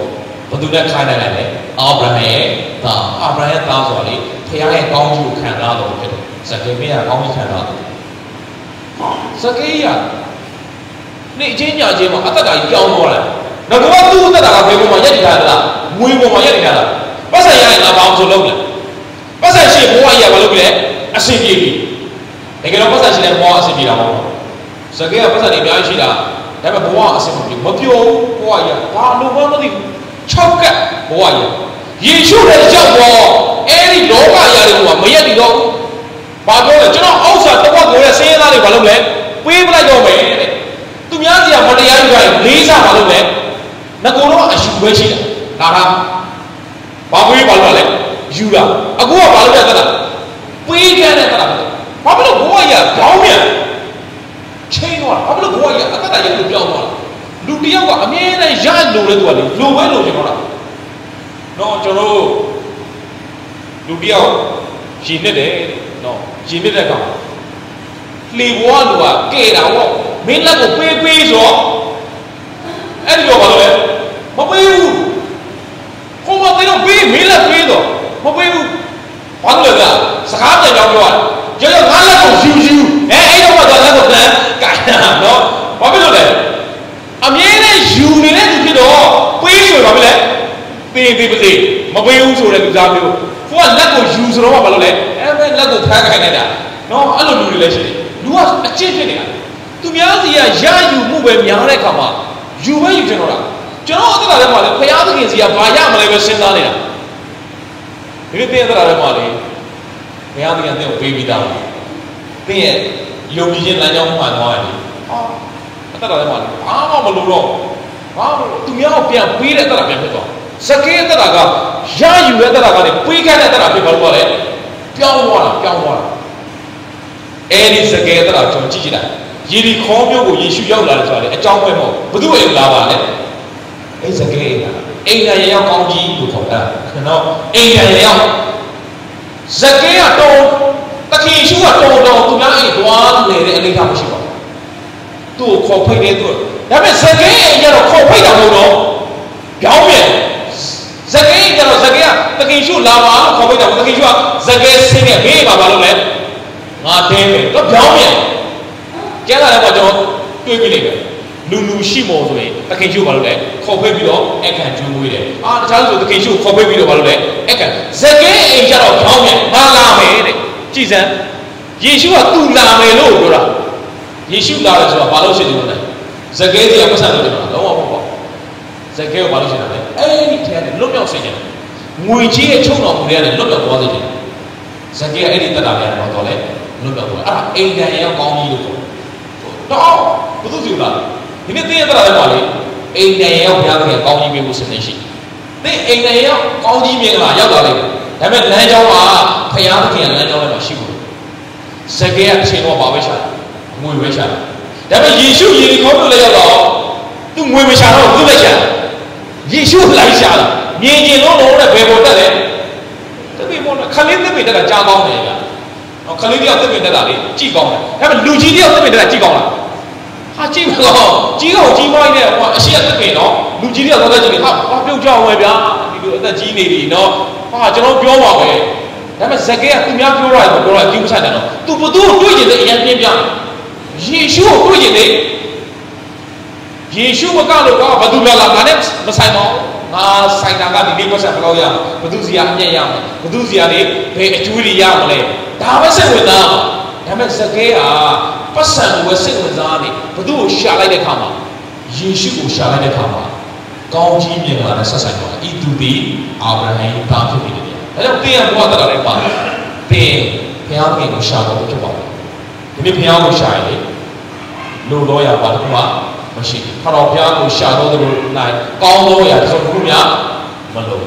ဘသူနဲ့ခိုင်းနိုင်လဲအာဗြဟံရဲ့သားအာဗြဟံရဲ့သားဆိုတော့လေဖခင်ရဲ့ကောင်းကြီးကိုခံရတော့ဖြစ်တယ်ဇကေမင်းကကောင်းကြီးခံရတော့ဇကေရနေ့ချင်းညချင်းမှာအသက်တာကြီးကြောင်းသွားတယ်ငါကသူ့အသက်တာကဘယ်ပေါ်မှာရက်တည်ထားသလားငွေပေါ်မှာရက်တည်ထားတာပတ်စံရရင်ငါဘာမှမဆိုလုပ်လဲပတ်စံရှိဘဝကြီးကဘာလုပ်လဲအဆင်ပြေပြီတကယ်တော့ပတ်စံရှိတဲ့ဘဝအဆင်ပြေတာမဟုတ်ဘူးဇကေကပတ်စံတွေအများကြီးရှိတာဒါပေမဲ့ဘဝအဆင်မပြေမပြောဘဝကြီးကဘာလို့မှမသိဘူး6ကတ်ဘဝကြီးယေရှုရဲ့ရောက်တော့အဲ့ဒီလောကရာတွေကမရက်တည်တော့ဘူးဘာပြောလဲကျွန်တော်အောက်ဆာတစ်ဝက်ကိုလည်းဆင်းရဲသားတွေဘာလုပ်လဲပေးပလိုက်တော့မယ်တဲ့သူများစီကမတရားယူတိုင်းလေးစားဘာလုပ်လဲငကိုတော့အယူပဲရှိတာဒါကဘာပေးဘာလို့လဲယူတာအခုကဘာလို့လဲသလားပေးခဲ့တဲ့သလားဘာလို့ဘဝကြီးကခေါင်းပြန်ချိန်သွားတာဘာလို့ဘဝကြီးကအသက်တာရလို့ပြောင်းသွားတာလူတယောက်ကအမြဲတမ်းရလို့လဲသူကလေလိုပဲလိုချင်တော့တာနော်ကျွန်တော်လူတယောက်ရည်နစ်တယ်နော်ရည်နစ်တဲ့ကောင်လေဘွားလူကကဲတာပေါ့မင်းလက်ကိုပေးဆိုအဲ့ဒီတော့ဘာလို့လဲမပေးဘူးဟိုမှာတော့ပေးမင်းလက်ပေးတော့မပေးဘူးဘာလို့လဲစကားပြန်ပြောရတယ်ငါလက်ကိုယူအဲ့တော့မှတော့လက်ကိုပြန်ကိုင်တာနော်ဘာဖြစ်လို့လဲအမြဲတမ်းယူနေတဲ့သူဖြစ်တော့ပေးဆိုဘာဖြစ်လဲပေးပါစေမပေးဘူးဆိုတဲ့လူသားမျိုးကိုကလက်ကိုယူဆိုတော့ဘာလို့လဲအဲ့မဲ့လက်ကိုဖမ်းခိုင်းနေတာနော်အဲ့လိုလူတွေလည်းရှိတယ်လူကအကျင့်ဖြစ်နေတာသူများစီကရယူမှုပဲများတဲ့ခါမှာယူပဲယူချင်တော့တာကျွန်တော်အသက်တာထဲမှာလေဖယားသခင်စီကဘာရမလဲပဲစဉ်းစားနေတာဒီနေ့အသက်တာထဲမှာလေဖယားသခင်တဲ့ကိုပေးပြီးသားသင်ရဲ့ယုံကြည်ခြင်းလမ်းကြောင်းမှန်သွားတယ်အသက်တာထဲမှာဘာမှမလို့တော့ဘာသူများကိုပြန်ပေးတဲ့အသက်တာပြန်ဖြစ်သွားဇကေအသက်တာကရယူတဲ့အသက်တာကနေပေးခဲ့တဲ့အသက်တာဖြစ်သွားလို့လေပြောင်းသွားတာအဲ့ဒီဇကေအသက်တာကျွန်တော်ကြည့်လိုက်ယေရီခေါမျိုးကိုယေရှုရောက်လာတယ်ဆိုတာလေအကြောင်းပဲမဟုတ်ဘုသူ့အိမ်လာပါလေအဲ့ဇကေအိမ်ရရောက်ကောင်းကြီးလို့ခေါ်တာနော်အိမ်ရရောက်ဇကေကတော့တခင်ရှုကတော့သူများအိမ်သွားနေတဲ့အလေးထားမရှိပါဘူးသူ့ကိုခေါ်ဖိတ်တယ်သူဒါပေမဲ့ဇကေအိမ်ကျတော့ခေါ်ဖိတ်တာမဟုတ်တော့ပြောင်းပြန်ဇကေကျတော့ဇကေကတခင်ရှုလာပါခေါ်ဖိတ်တာတခင်ရှုကဇကေဆင်းနေဘေးပါဘာလို့လဲငါတင်းတယ်တော့ပြောင်းပြန်ကျန်တာလည်းတော့ကျွန်တော်တွေးပြီးနေတယ်လူရှိမော်ဆိုရင်တခင်ရှုဘာလို့လဲခေါ်ဖိတ်ပြီးတော့အခန့်ကျွေးမွေးတယ်တခြားဆိုတခင်ရှုခေါ်ဖိတ်ပြီးတော့ဘာလို့လဲအခန့်ဇကေအိမ်ကျတော့ပြောင်းပြန်ငါလာမယ်တဲ့ကြည်စမ်းယေရှုကသူလာမယ်လို့ပြောတာယေရှုလာတယ်ဆိုတာဘာလို့ရှိတယ်လို့လဲဇကေကြီးကပတ်စံလို့ပြောတာလုံးဝမဟုတ်ပါဘူးဇကေကိုဘာလို့ရှိတာလဲအဲ့ဒီထဲကနေလွတ်မြောက်စေချင်တယ်ငွေကြီးရဲ့ချုံတော်မူတဲ့ကနေလွတ်မြောက်သွားစေချင်တယ်ဇကေကအဲ့ဒီတက်တာပြန်တော့လဲလွတ်မြောက်သွားအဲ့ဒါအိမ်တန်ရောကောင်းကြီးလို့ပြောတော့ဘုသူစီလာဒီနေ့တင်းရတာလည်းပါလေအိမ်တန်ရောဘုရားသခင်ကောင်းကြီးပေးဖို့စနေရှိတင်းအိမ်တန်ရောကောင်းကြီးမြင်လာရောက်လာလိမ့်မယ်ဒါပေမဲ့လမ်းကြောင်းကဘုရားသခင်လမ်းကြောင်းထဲမှာရှိဘူးဇကေကအချိန်တော့ပါပဲရှာငွေပဲရှာဒါပေမဲ့ယေရှုယေရီခေါမြို့လည်းရောက်တော့သူငွေမရှာတော့ဘူးပဲရှာယေရှုလိုက်ရှာတာမြင်ကျင်လုံးလုံးနဲ့ဘယ်ပေါ်တက်လဲတပိပေါ်ခလေးတပိတက်ကကြားကောင်းတယ်ဗျာခလေးတယောက်တပိတက်တာလေကြည့်ကောင်းတယ်ဒါပေမဲ့လူကြီးတယောက်တပိတက်တာကြည့်ကောင်းလားဟာကြည့်မကောကြီးကောကြီးမိုင်းနဲ့ဟိုအရှိအသက်ပင်နော်လူကြီးတယောက်တော့ကြည့်လေဟာပြုတ်ကြအောင်ပဲဗျာဒီလိုအသက်ကြီးနေပြီနော်ဟာကျွန်တော်ပြောပါပဲဒါပေမဲ့ဇကေကသူများပြောရတယ်ပြောတာကြည့်မဆန်တယ်နော်သူဘသူ့ကိုတွေ့ကျင်တဲ့အရင်ပြင်းပြယေရှုကိုတွေ့ကျင်တဲ့ယေရှုမကလို့ကဘသူလာငါနဲ့မဆိုင်ပါဘူးငါဆိုင်တာကဒီလေးပတ်ဆက်မလို့ရဘသူစီကအမြတ်ရမယ်ဘသူစီကနေဘယ်အကျိုးတွေရမလဲဒါပဲစိတ်ဝင်စားဒါပေမဲ့ဇကေကပတ်စံကိုစိတ်ဝင်စားနေဘသူ့ကိုရှာလိုက်တဲ့ခါမှာယေရှုကိုရှာလိုက်တဲ့ခါမှာကောင်းကြီးမြင်လာတဲ့ဆက်ဆိုင်ပါဤသူသည်အာဗြဟံသားဖြစ်နေတယ်ဒါကြောင့်တင်းရဘဝတက်လာတဲ့ပါတင်းဘုရားခင်ကိုရှာတော့ဖြစ်ပါတယ်ဒီနေ့ဘုရားကိုရှာရင်လူတော်ရပါတော့မရှိဘူးခတော်ဘုရားကိုရှာတော့တယ်လို့နိုင်ကောင်းသောအရာတစ်စုံတစ်ခုများမလို့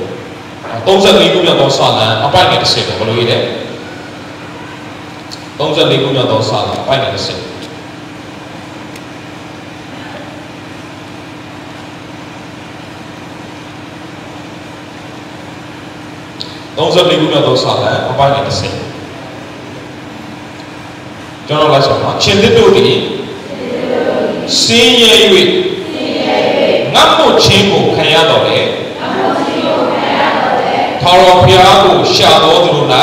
34ခုမြောက်သောစာလံအပိုင်နဲ့တစ်ဆက်ဘယ်လိုရေးလဲ34ခုမြောက်သောစာလံအပိုင်နဲ့တစ်ဆက်34ခုမြောက်သောစာလံအပိုင်နဲ့တစ်ဆက်ကျွန်တော်လိုက်ဆောင်ပါရှင်သစ်တို့သည်စင်းရဲ၍ငတ်ဖို့ချင်းကိုခံရတော့လေတော်ဘုရားကိုရှာတော်သူတို့၌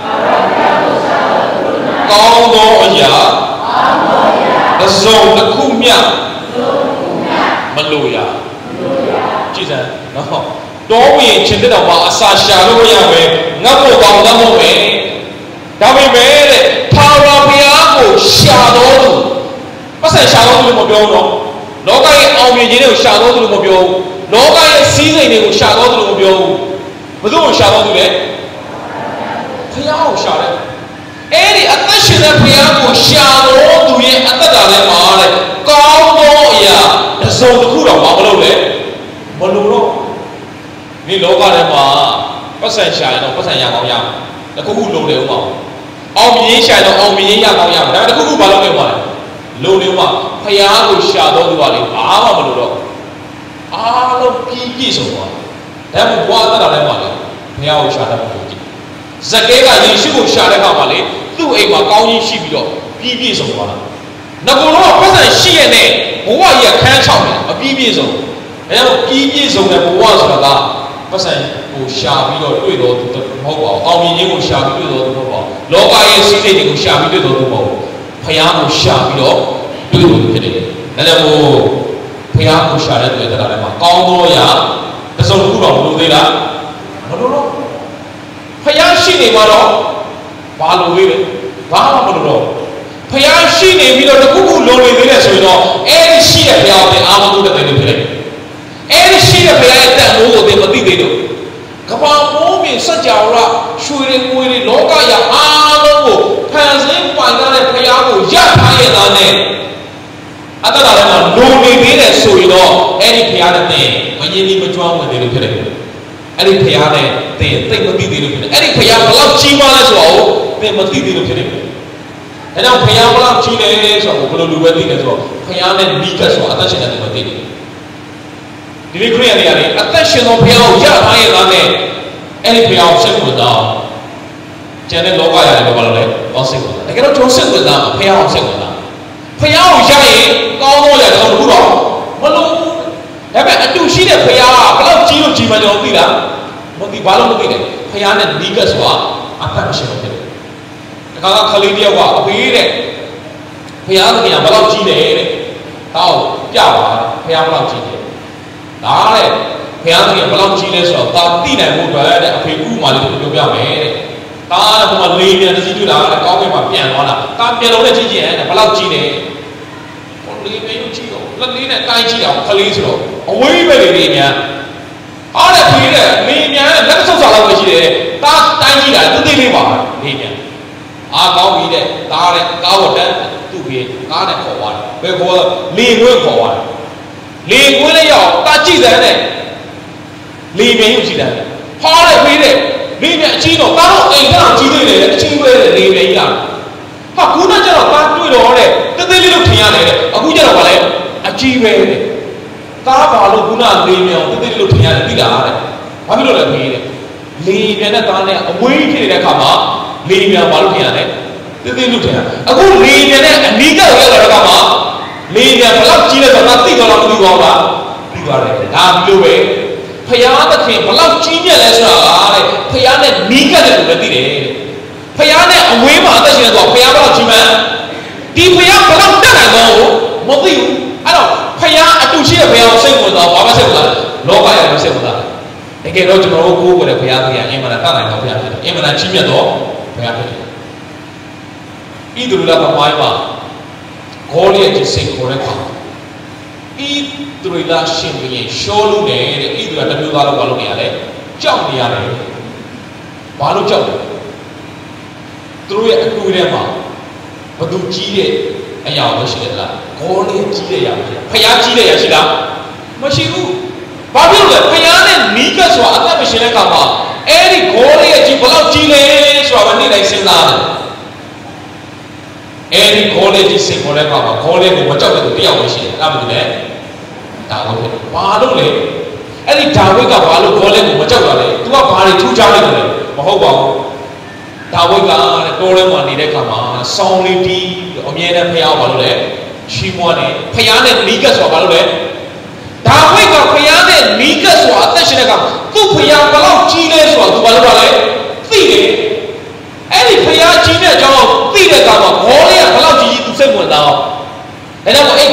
ကောင်းသောအရာတစ်စုံတစ်ခုမျှမလိုရကြည်စမ်းနော်တော်ဝင်ချင်းတဲ့တော့မှာအစာရှာလို့ရမယ်ငတ်ဖို့ကောင်းတယ်ဟုတ်မယ်ဒါပေမဲ့တဲ့ထာဝရဘုရားကိုရှာတော်သူပတ်စံရှာတော်သူလို့မပြောတော့လောကရဲ့အောင်မြင်ခြင်းတွေကိုရှာတော်သူလို့မပြောဘူးလောကရဲ့စီးစိမ်တွေကိုရှာတော်သူလို့မပြောဘူးဘယ်သူကိုရှာတော်သူလဲဘုရားကိုရှာတယ်အဲ့ဒီအသက်ရှင်တဲ့ဘုရားကိုရှာတော်သူရဲ့အသက်တာထဲမှာတဲ့ကောင်းသောအရာတစ်စုံတစ်ခုတော့မလုပ်လဲမလိုတော့ဒီလောကထဲမှာပတ်စံရှာရင်တော့ပတ်စံရကောင်းရမယ်တစ်ခုခုလိုတယ်ဥပမာအောင်မြင်ရှာရင်တော့အောင်မြင်ရကောင်းရမယ်ဒါပေမဲ့တစ်ခုခုမလုပ်နိုင်ပါဘူးလိုနေဥပမာဘုရားကိုရှာတော်သူကလေဘာမှမလိုတော့အားလုံးပြည့်စုံသွားဒါမှမဟုတ်ဘွားသက်တာထဲမှာလေဘုရားကိုရှာတတ်ဖို့ကြည့်ဇက်ကဲကယေရှုကိုရှာတဲ့အခါမှာလေသူ့အိမ်မှာကောင်းကြီးရှိပြီးတော့ပြည့်စုံသွားတာငါကတော့ပတ်စံရှိရတဲ့ဘဝကြီးခန်းချောင်းတယ်အပြည့်စုံဒါကြောင့်ပြည့်စုံတဲ့ဘဝဆိုတာကပတ်စံကိုရှာပြီးတော့တွေ့တော်သူမဟုတ်ပါဘူးအောင်မြင်ခြင်းကိုရှာပြီးတွေ့တော်သူမဟုတ်ပါဘူးလောကရဲ့စိတ်တွေကိုရှာပြီးတွေ့တော်သူမဟုတ်ဘူးဘုရားကိုရှာပြီးတော့တွေ့တော်သူဖြစ်တယ်ဒါကြောင့်ဘုရားကိုရှာတဲ့တွေ့တဲ့တာလည်းမှာကောင်းသောအရာတစ်စုံတစ်ခုတော့မလိုသေးလားမလိုတော့ဘုရားရှိနေမှာတော့ဘာလိုသေးလဲဘာမှမလိုတော့ဘုရားရှိနေပြီးတော့တခုခုလိုနေသေးတယ်ဆိုရင်တော့အဲ့ဒီရှိတဲ့ဘုရားကိုအာမတုတဲ့တယ်လို့ဖြစ်တယ်အဲ့ဒီရှိတဲ့ဘုရားရဲ့တန်ဖိုးကိုသင်မသိသေးလို့ကမ္ဘာမိုးပြင်စัจ java ရွှေတွေငွေတွေလောကရာအားလုံးကိုဖန်ဆင်းပိုင်တဲ့ဘုရားကိုရထားရတာနဲ့အတ္တတော်မှာလိုနေသေးတယ်ဆိုရင်တော့အဲ့ဒီဘုရားနဲ့သင်မငြင်းပြီးမကြွားဝင်တယ်လို့ဖြစ်တယ်အဲ့ဒီဘုရားနဲ့သင်သိမသိသေးလို့ဖြစ်တယ်အဲ့ဒီဘုရားဘလောက်ကြီးမားလဲဆိုတော့သင်မသိသေးလို့ဖြစ်တယ်ဒါကြောင့်ဘုရားဘလောက်ကြီးတယ်ဆိုတော့ဘယ်လိုလူပဲသိတယ်ဆိုတော့ဘုရားနဲ့မိကတ်ဆိုအသက်ရှင်တဲ့သူမသိတယ်ဒီလိုခရီးရနေအသက်ရှင်သောဘုရားကိုရထားရတာနဲ့အဲ့ဒီဘုရားကိုစိတ်ဝင်စားကျန်တဲ့လောကရတယ်ဘာလို့လဲအော်စိတ်ဝင်စားတကယ်တော့ကျွန်တော်စိတ်ဝင်စားဘုရားကိုစိတ်ဝင်စားဘုရားကိုရရင်ကောင်းသောရတယ်တော့ဘူးတော့မလို့ဒါပေမဲ့အတူရှိတဲ့ဘုရားကဘလောက်ကြီးလို့ကြီးမှကျွန်တော်သိလားမသိဘာလို့မသိလဲဘုရားနဲ့မိကတ်ဆိုတာအသက်ရှင်လို့ဖြစ်တယ်ဒါကခလေးတယောက်ကအဖေးတဲ့ဘုရားသခင်ကဘလောက်ကြီးတယ်တဲ့တောက်ပြပါဘုရားဘလောက်ကြီးတယ်ဒါတဲ့ဘုရားသခင်ဘလောက်ကြီးလဲဆိုတော့ဒါသိနိုင်ဖို့အတွက်တဲ့အဖေဥမာလေးကိုပြောပြမယ်တဲ့ဒါကဘုမလေးပြန်တစ်စီးတွေ့လာတဲ့ကောင်းကင်မှာပြန်သွားတာဒါပြန်လို့လည်းကြီးကြီးရဲ့ဘလောက်ကြီးတယ်ဟိုလေးမျိုးကြီးတော့လက်လေးနဲ့တိုင်းကြီးအောင်ခလေးဆိုတော့အဝေးပဲလေးများအားတဲ့ဖေးတဲ့မိများနဲ့လက်ဆုပ်စားလောက်ပဲရှိတယ်ဒါတိုင်းကြီးတာသူသိလေးပါလေးများအားကောင်းပြီတဲ့ဒါတဲ့ကားဝတ်တန်းသူ့ပြေကားနဲ့ခေါ်သွားတယ်ဘယ်ခေါ်လေကွင်းခေါ်သွားတယ်လေကွင်းလေးရောက်တာကြည့်တယ်တဲ့လေပြင်းယူကြည့်တယ်ဟောတဲ့ဖေးတဲ့လေပြင်းအကြီးတော့ကားတော့အိမ်ကတော့ကြီးသေးတယ်အချင်းပဲတဲ့လေပြင်းကြီးလာဟာခုနကျတော့ကားတွေ့တော့တဲ့တသေးလေးလို့ထင်ရတယ်တဲ့အခုကျတော့ဗာလဲအကြီးပဲတဲ့ကားပါလို့ခုနလေပြင်းအောင်တသေးလေးလို့ထင်ရတယ်သိလားတဲ့ဘာဖြစ်လို့လဲဖေးတဲ့လေပြင်းနဲ့ကားနဲ့အဝေးဖြစ်နေတဲ့အခါမှာလေပြင်းဘာလို့ထင်ရလဲတသေးလို့ထင်ရအခုလေပြင်းနဲ့အနီးကရောက်လာတဲ့အခါမှာလေပြင်းဘလောက်ကြီးလဲဆိုတော့သိတော့လားမသိတော့ပါပြီးသွားတယ်ဒါဘလို့ပဲဖယားသခင်ဘလောက်ကြီးမြတ်လဲဆိုတာတဲ့ဖယားနဲ့နီးကပ်တယ်လို့လည်းသိတယ်ဖယားနဲ့အဝေးမှာအသက်ရှင်တော့ဖယားဘလောက်ကြီးမှန်းဒီဖယားဘလောက်တက်နိုင်တော့မသိဘူးအဲ့တော့ဖယားအတူရှိတဲ့ဖယားကိုစိတ်ဝင်တော့ဘာမှစိတ်ဝင်လားလောကရဲ့စိတ်ဝင်တာတကယ်တော့ကျွန်တော်တို့ကိုးကွယ်တဲ့ဖယားသခင်အင်မတန်တတ်နိုင်တော့ဖယားဖြစ်တယ်အင်မတန်ကြီးမြတ်တော့ဖယားဖြစ်တယ်ဣသရေလသမိုင်းမှာဂေါလိယကြီးစိတ်ခေါ်တဲ့ခါဣသရေလရှင်ဘုရင်ရှောလုနဲ့တဲ့ဣသရေလတမျိုးသားလို့ဘာလို့နေရလဲကြောက်နေရတယ်ဘာလို့ကြောက်လဲသူတို့ရဲ့အတူထဲမှာဘသူကြီးတဲ့အရာလို့ရှိတယ်လားဂေါလိယကြီးတဲ့အရာမရှိဖယားကြီးတဲ့အရာရှိလားမရှိဘူးဘာဖြစ်လို့လဲဖယားနဲ့နီးကပ်ဆိုတာအသက်မရှင်တဲ့အခါမှာအဲ့ဒီဂေါလိယကြီးဘလောက်ကြီးလဲဆိုတာပဲနေ့တိုင်းစဉ်းစားတယ်အဲ့ဒီဂေါလိယကြီးစိတ်ခေါ်တဲ့အခါမှာဂေါလိယကိုမကြောက်တဲ့သူတယောက်ပဲရှိတယ်အဲ့ဒါလည်းဒါဝိဒ်ဖြစ်ဘာလို့လဲအဲ့ဒီဒါဝိဒ်ကဘာလို့ဂေါလိယကိုမကြောက်တာလဲ तू ကဘာတွေထူးခြားလိုက်လဲမဟုတ်ပါဘူးဒါဝိဒ်ကတိုးထဲမှာနေတဲ့အခါမှာဆောင်းလေးတီးအမြဲတမ်းဖယားဘာလို့လဲချီးမွမ်းတယ်ဖယားနဲ့နီးကပ်ဆိုတာဘာလို့လဲဒါဝိဒ်ကဖယားနဲ့နီးကပ်ဆိုတာအသက်ရှင်တဲ့အခါသူ့ဖယားဘလောက်ကြီးလဲဆိုတာ तू ဘာလို့လဲ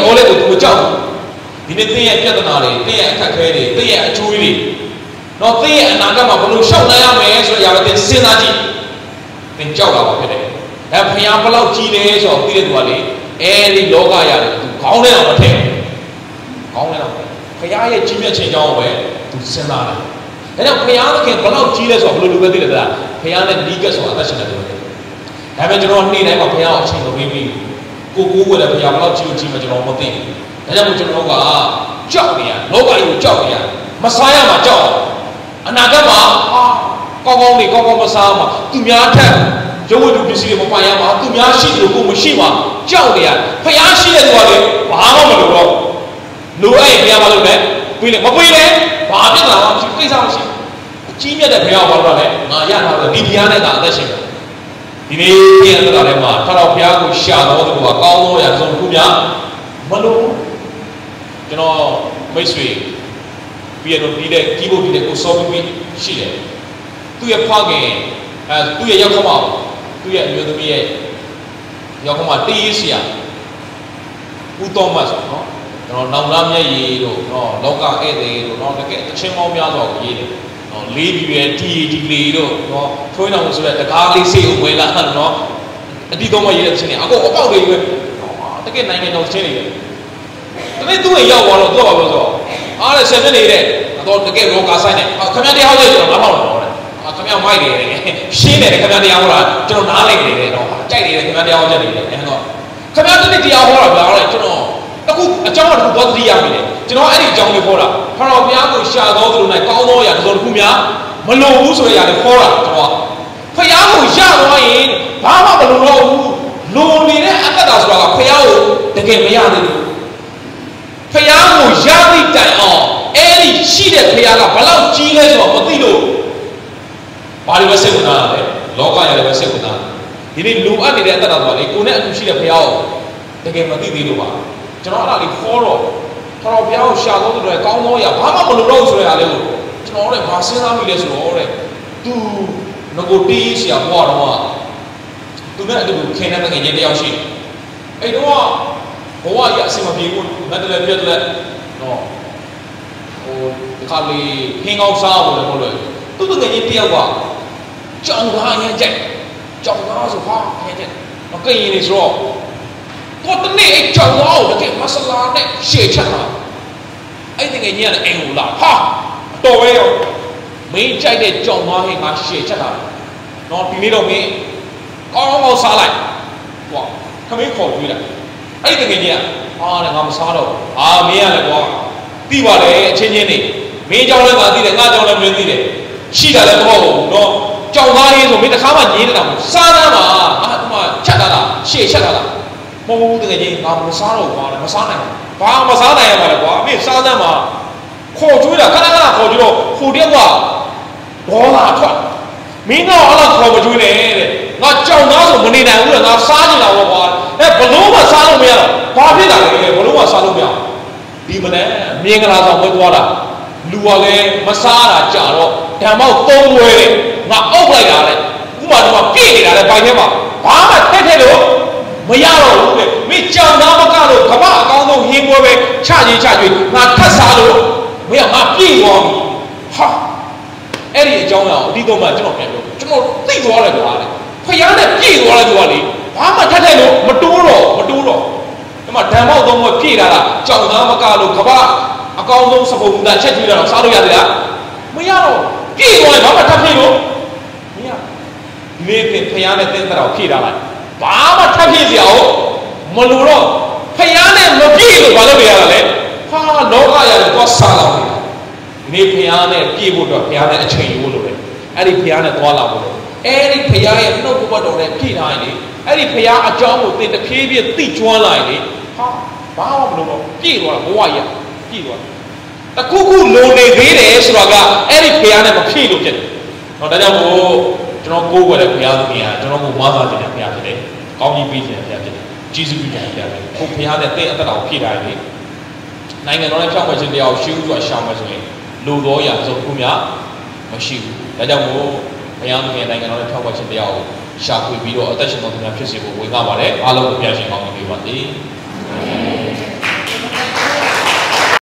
ပေါ်လဲကိုသူမကြောက်ဘူးဒီနေ့တင်းရဲ့ပြဿနာတွေတင်းရဲ့အခက်အခဲတွေတင်းရဲ့အကျိုးတွေတော့တင်းရဲ့အနာဂတ်မှာဘယ်လိုရှောက်နိုင်ရမလဲဆိုတဲ့အရာတွေတင်းစဉ်းစားကြည့်တင်းကြောက်တာပါဖြစ်တယ်ဒါဖျားဘလောက်ကြီးလဲဆိုတော့သိတဲ့သူကလေအဲဒီလောကရတယ်သူခေါင်းထဲအောင်မထည့်ခေါင်းထဲအောင်ဖျားရဲ့ကြီးမြတ်ခြင်းကြောင့်ပဲသူစဉ်းစားတယ်ဒါကြောင့်ဖျားသခင်ဘလောက်ကြီးလဲဆိုတော့ဘယ်လိုလူပဲသိတယ်ဗျာဖျားနဲ့နီးကပ်ဆိုတာအသက်ရှင်တယ်လို့ပြောတယ်ဒါပေမဲ့ကျွန်တော်နေ့တိုင်းမှာဖျားအောင်အချိန်လိုပေးပြီးကိုဝယ်တဲ့ဖျားဘလောက်ကြီးလို့ကြီးမှကျွန်တော်မသိဘူးဒါကြောင့်မို့ကျွန်တော်ကကြောက်နေရလောကကြီးကိုကြောက်နေရမစားရမှာကြောက်အနာဂတ်မှာကောင်းကောင်းနေကောင်းကောင်းမစားမှာသူများထက်ရုပ်ဝတ္ထုပစ္စည်းတွေမပိုင်ရမှာသူများရှိတယ်ကိုမရှိမှာကြောက်နေရဖျားရှိတဲ့သူကလေဘာမှမလုပ်တော့လိုအဲ့ဖျားမလုပ်နဲ့ပြီးလေမပြီးလေဘာဖြစ်တာလဲကိစ္စမရှိအကြီးမြတ်တဲ့ဖျားဘာလို့လဲငါရတာလေဒီဖျားနဲ့ကအသက်ရှင်တယ်ဒီနေ့ပြည်ရတဲ့မှာထတော်ဖျားကိုရှာတော်သူကကောင်းသောရာဆုံးခုများမလို့ကျွန်တော်မိတ်ဆွေပြည်တော်ပြည်တဲ့ကြီးဖို့ပြည်တဲ့ကိုစောပြီးရှိတယ်သူရဲ့ဖွားခင်သူရဲ့ရောက်ခမောက်သူရဲ့အမျိုးသမီးရဲ့ရောက်ခမောက်တေးဆရာဦးတော်မတ်ဆိုနော်ကျွန်တော်နောင်လာမျက်ရည်တို့နော်လောကဧည့်သည်တို့နော်တကယ်အချင်းပေါင်းများစွာကိုရေးတယ်နော်လေးပြည့်တီလေးတို့နော်ထွေးတော်ဆိုတဲ့တကားလေးစေကိုဝင်လာနော်အတိတော်မရေးတဲ့ချင်းတွေအကုန်အပေါက်တွေပဲတကယ်နိုင်ငံတော်ချင်းတွေတနေ့သူ့ရဲ့ရောက်သွားတော့သူကဘာပြောဆိုအားတဲ့10မိနစ်နေတဲ့တော့တကယ်ရောကာဆိုင်နေခင်ဗျားတရားဟောလိုက်ကျွန်တော်နားထောင်တော့တယ်ခင်ဗျားမိုက်နေတယ်ရှင်းတယ်ခင်ဗျားတရားဟောတာကျွန်တော်နားလိုက်နေတယ်တော့ကြိုက်နေတယ်ခင်ဗျားတရားဟောချက်နေတယ်အဲ့တော့ခင်ဗျားတနေ့တရားဟောတာဗျာတဲ့ကျွန်တော်အခုအကြောင်းတစ်ခုတော့သိရပြီလေကျွန်တော်အဲ့ဒီအကြောင်းလေးဟောတာဖတော်ဘုရားကိုရှာတော်သူတို့၌ကောင်းသောအရာတစ်စုံတစ်ခုများမလိုဘူးဆိုတဲ့အရာတွေဟောတာကျွန်တော်ဖျားကိုရသွားရင်ဘာမှမလိုတော့ဘူးလိုနေတဲ့အတ္တဆိုတာကဖျားကိုတကယ်မရသေးဘူးဖျားကိုရသည့်တိုင်အောင်အဲ့ဒီရှိတဲ့ဖျားကဘလောက်ကြီးလဲဆိုတော့မသိလို့ဘာလို့ပဲစိတ်ဝင်စားလဲလောကရတယ်ပဲစိတ်ဝင်စားဒီနေ့လိုအပ်နေတဲ့အတ္တဆိုတာလေကိုနဲ့အတူရှိတဲ့ဖျားကိုတကယ်မသိသေးလို့ပါကျွန်တော်အဲ့ဒါလေးခေါ်တော့ဘုရားကိုရှာတော်သူတွေကောင်းသောအရာဘာမှမလိုတော့ဆိုတဲ့အရာလေးကိုကျွန်တော်လည်းဘာစဉ်းစားမိလဲဆိုတော့တဲ့သူငကိုတေးဆရာဘွားတော့သူနဲ့အတူခင်တဲ့ငယ်ချင်းတယောက်ရှိအဲ့တော့ဘဝကြီးအဆင်မပြေဘူးမတ်တလည်းပြတ်လည်းနော်ဟိုဒီခါလေးဟင်းကောင်းစားဖို့လည်းမဟုတ်လို့သူငယ်ချင်းတယောက်ကကြောင်သားရမ်းကြိုက်ကြောင်သားဆိုဟာရမ်းကြိုက်မကရင်နေဆိုတော့ကိုတနေ့အကြောင်သားကိုတကယ်မဆလာနဲ့ရှေ့ချက်တာအဲ့ဒီငယ်ချင်းကလည်းအိမ်ကိုလာဟာတော်ပဲရောမင်းကြိုက်တဲ့ကြောင်သားဟင်းငါရှေ့ချက်တာနော်ဒီနေ့တော့မင်းကောင်းကောင်းစားလိုက်ဟောခမင်းခေါ်ကြွေးလိုက်အဲ့ဒီငယ်ချင်းကဟာလည်းငါမစားတော့ဘူးမင်းရလည်းကွာသိပါလေအချင်းချင်းနေမင်းကြောင်လည်းငါသိတယ်ငါကြောင်လည်းမင်းသိတယ်ရှိတာလည်းမဟုတ်ဘူးနော်ကြောင်သားရေးဆိုမင်းတစ်ခါမှညင်းနေတာမဟုတ်စားသားမှာဒီမှာချက်တာလားရှေ့ချက်တာလားမဟုတ်ဘူးတကယ်ကြီးငါမစားတော့ဘူးကွာလည်းမစားနိုင်ဘူးဘာမစားနိုင်ရမှာလဲကွာမင်းစားသားမှာခေါ်ကြွေးတာခဏခဏခေါ်ကြွေးတော့ဟိုတယောက်ကဒေါ်လာထွက်မင်းတော့အဲ့လိုခေါ်မကြွေးနဲ့တဲ့ငါကြောင်သားဆိုမနေနိုင်ဘူးလေငါစားနေတာပေါ့ကွာဘလုံးမစားလို့မရတော့ဘာဖြစ်တာလဲဘလုံးမစားလို့မရဒီမနေ့မြင်္ဂလာဆောင်ဝဲသွားတာလူကလည်းမစားတာကြာတော့ဓမ္မောက်သုံးဝဲတဲ့ငါအုပ်လိုက်တာလေဥမာတော့ပြည့်နေတာလေဘိုင်ထဲမှာဘာမှထက်လို့မရတော့ဘူးလေမင်းကြောင်သားမကလို့ကမ္ဘာအကောင်းဆုံးဟင်းပွဲပဲချကြီးချကြွေးငါထပ်စားလို့မရငါပြည့်သွားပြီဟာအဲ့ဒီအကြောင်းအရာအဒီတော့မှကျွန်တော်ပြန်ပြောကျွန်တော်သိသွားတယ်ကွာလေဖျားနဲ့ပြည့်သွားတယ်သူကလေဘာမှထက်လို့မတိုးတော့ဒီမှာဓမ္မောက်သုံးဝဲပြည့်လာတာကြောင်သားမကလို့ကမ္ဘာအကောင်းဆုံးစပုံသားချက်ကျွေးတာတော့စားလို့ရတယ်လားမရတော့ပြည့်သွားရင်ဘာမှထပ်ဖြစ်လို့မရဒီနေ့ဖျားနဲ့တင်းတော့ဖြည့်ထားလိုက်ဘာမှထပ်ဖြစ်စရာမလိုတော့ဖျားနဲ့မပြည့်လို့ဘာလို့ရတာလဲဟာလောကရတယ်တော့စားလာတယ်ဒီနေ့ဖျားနဲ့ပြည့်ဖို့တော့ဖျားနဲ့အချိန်ယူလို့လေအဲ့ဒီဖျားနဲ့သွားလာဖို့အဲ့ဒီဖျားရဲ့နှုတ်ဘတ်တော်နဲ့ပြည့်ထားရင်လေအဲ့ဒီဖျားအကြောင်းကိုသင်တဖြည်းဖြည်းသိကျွမ်းလာရင်လေဟာဘာမှမလိုတော့ပြည့်သွားတာဘဝကြီးပြည့်သွားတခုခုလုံနေသေးတယ်ဆိုတာကအဲ့ဒီဖျားနဲ့မဖြည့်လို့ဖြစ်တယ်။ဒါကြောင့်မို့ကျွန်တော်ကိုးကွယ်တဲ့ဖျားသခင်ကကျွန်တော်ကိုမဆာခြင်းတဲ့ဖျားဖြစ်တယ်။ကောင်းကြီးပေးခြင်းတဲ့ဖျားဖြစ်တယ်။ကျေးဇူးပြုခြင်းတဲ့ဖျားဖြစ်တယ်။ကိုဖျားနဲ့တဲ့အတ္တတော်ဖြည့်တိုင်းလေနိုင်ငံတော်ရဲ့ဖြောင့်မတ်ခြင်းတရားကိုရှင်းဥစွာရှောင်မယ်ဆိုရင်လူတော်ရာစုံခုများမရှိဘူး။ဒါကြောင့်မို့ဘုရားသခင်နိုင်ငံတော်ရဲ့ဖြောင့်မတ်ခြင်းတရားကိုရှာဖွေပြီးတော့အသက်ရှင်တော်သူများဖြစ်စေဖို့ဝင်ကားပါတယ်။အားလုံးကိုဘုရားရှင်ကောင်းကြီးပေးပါစေ။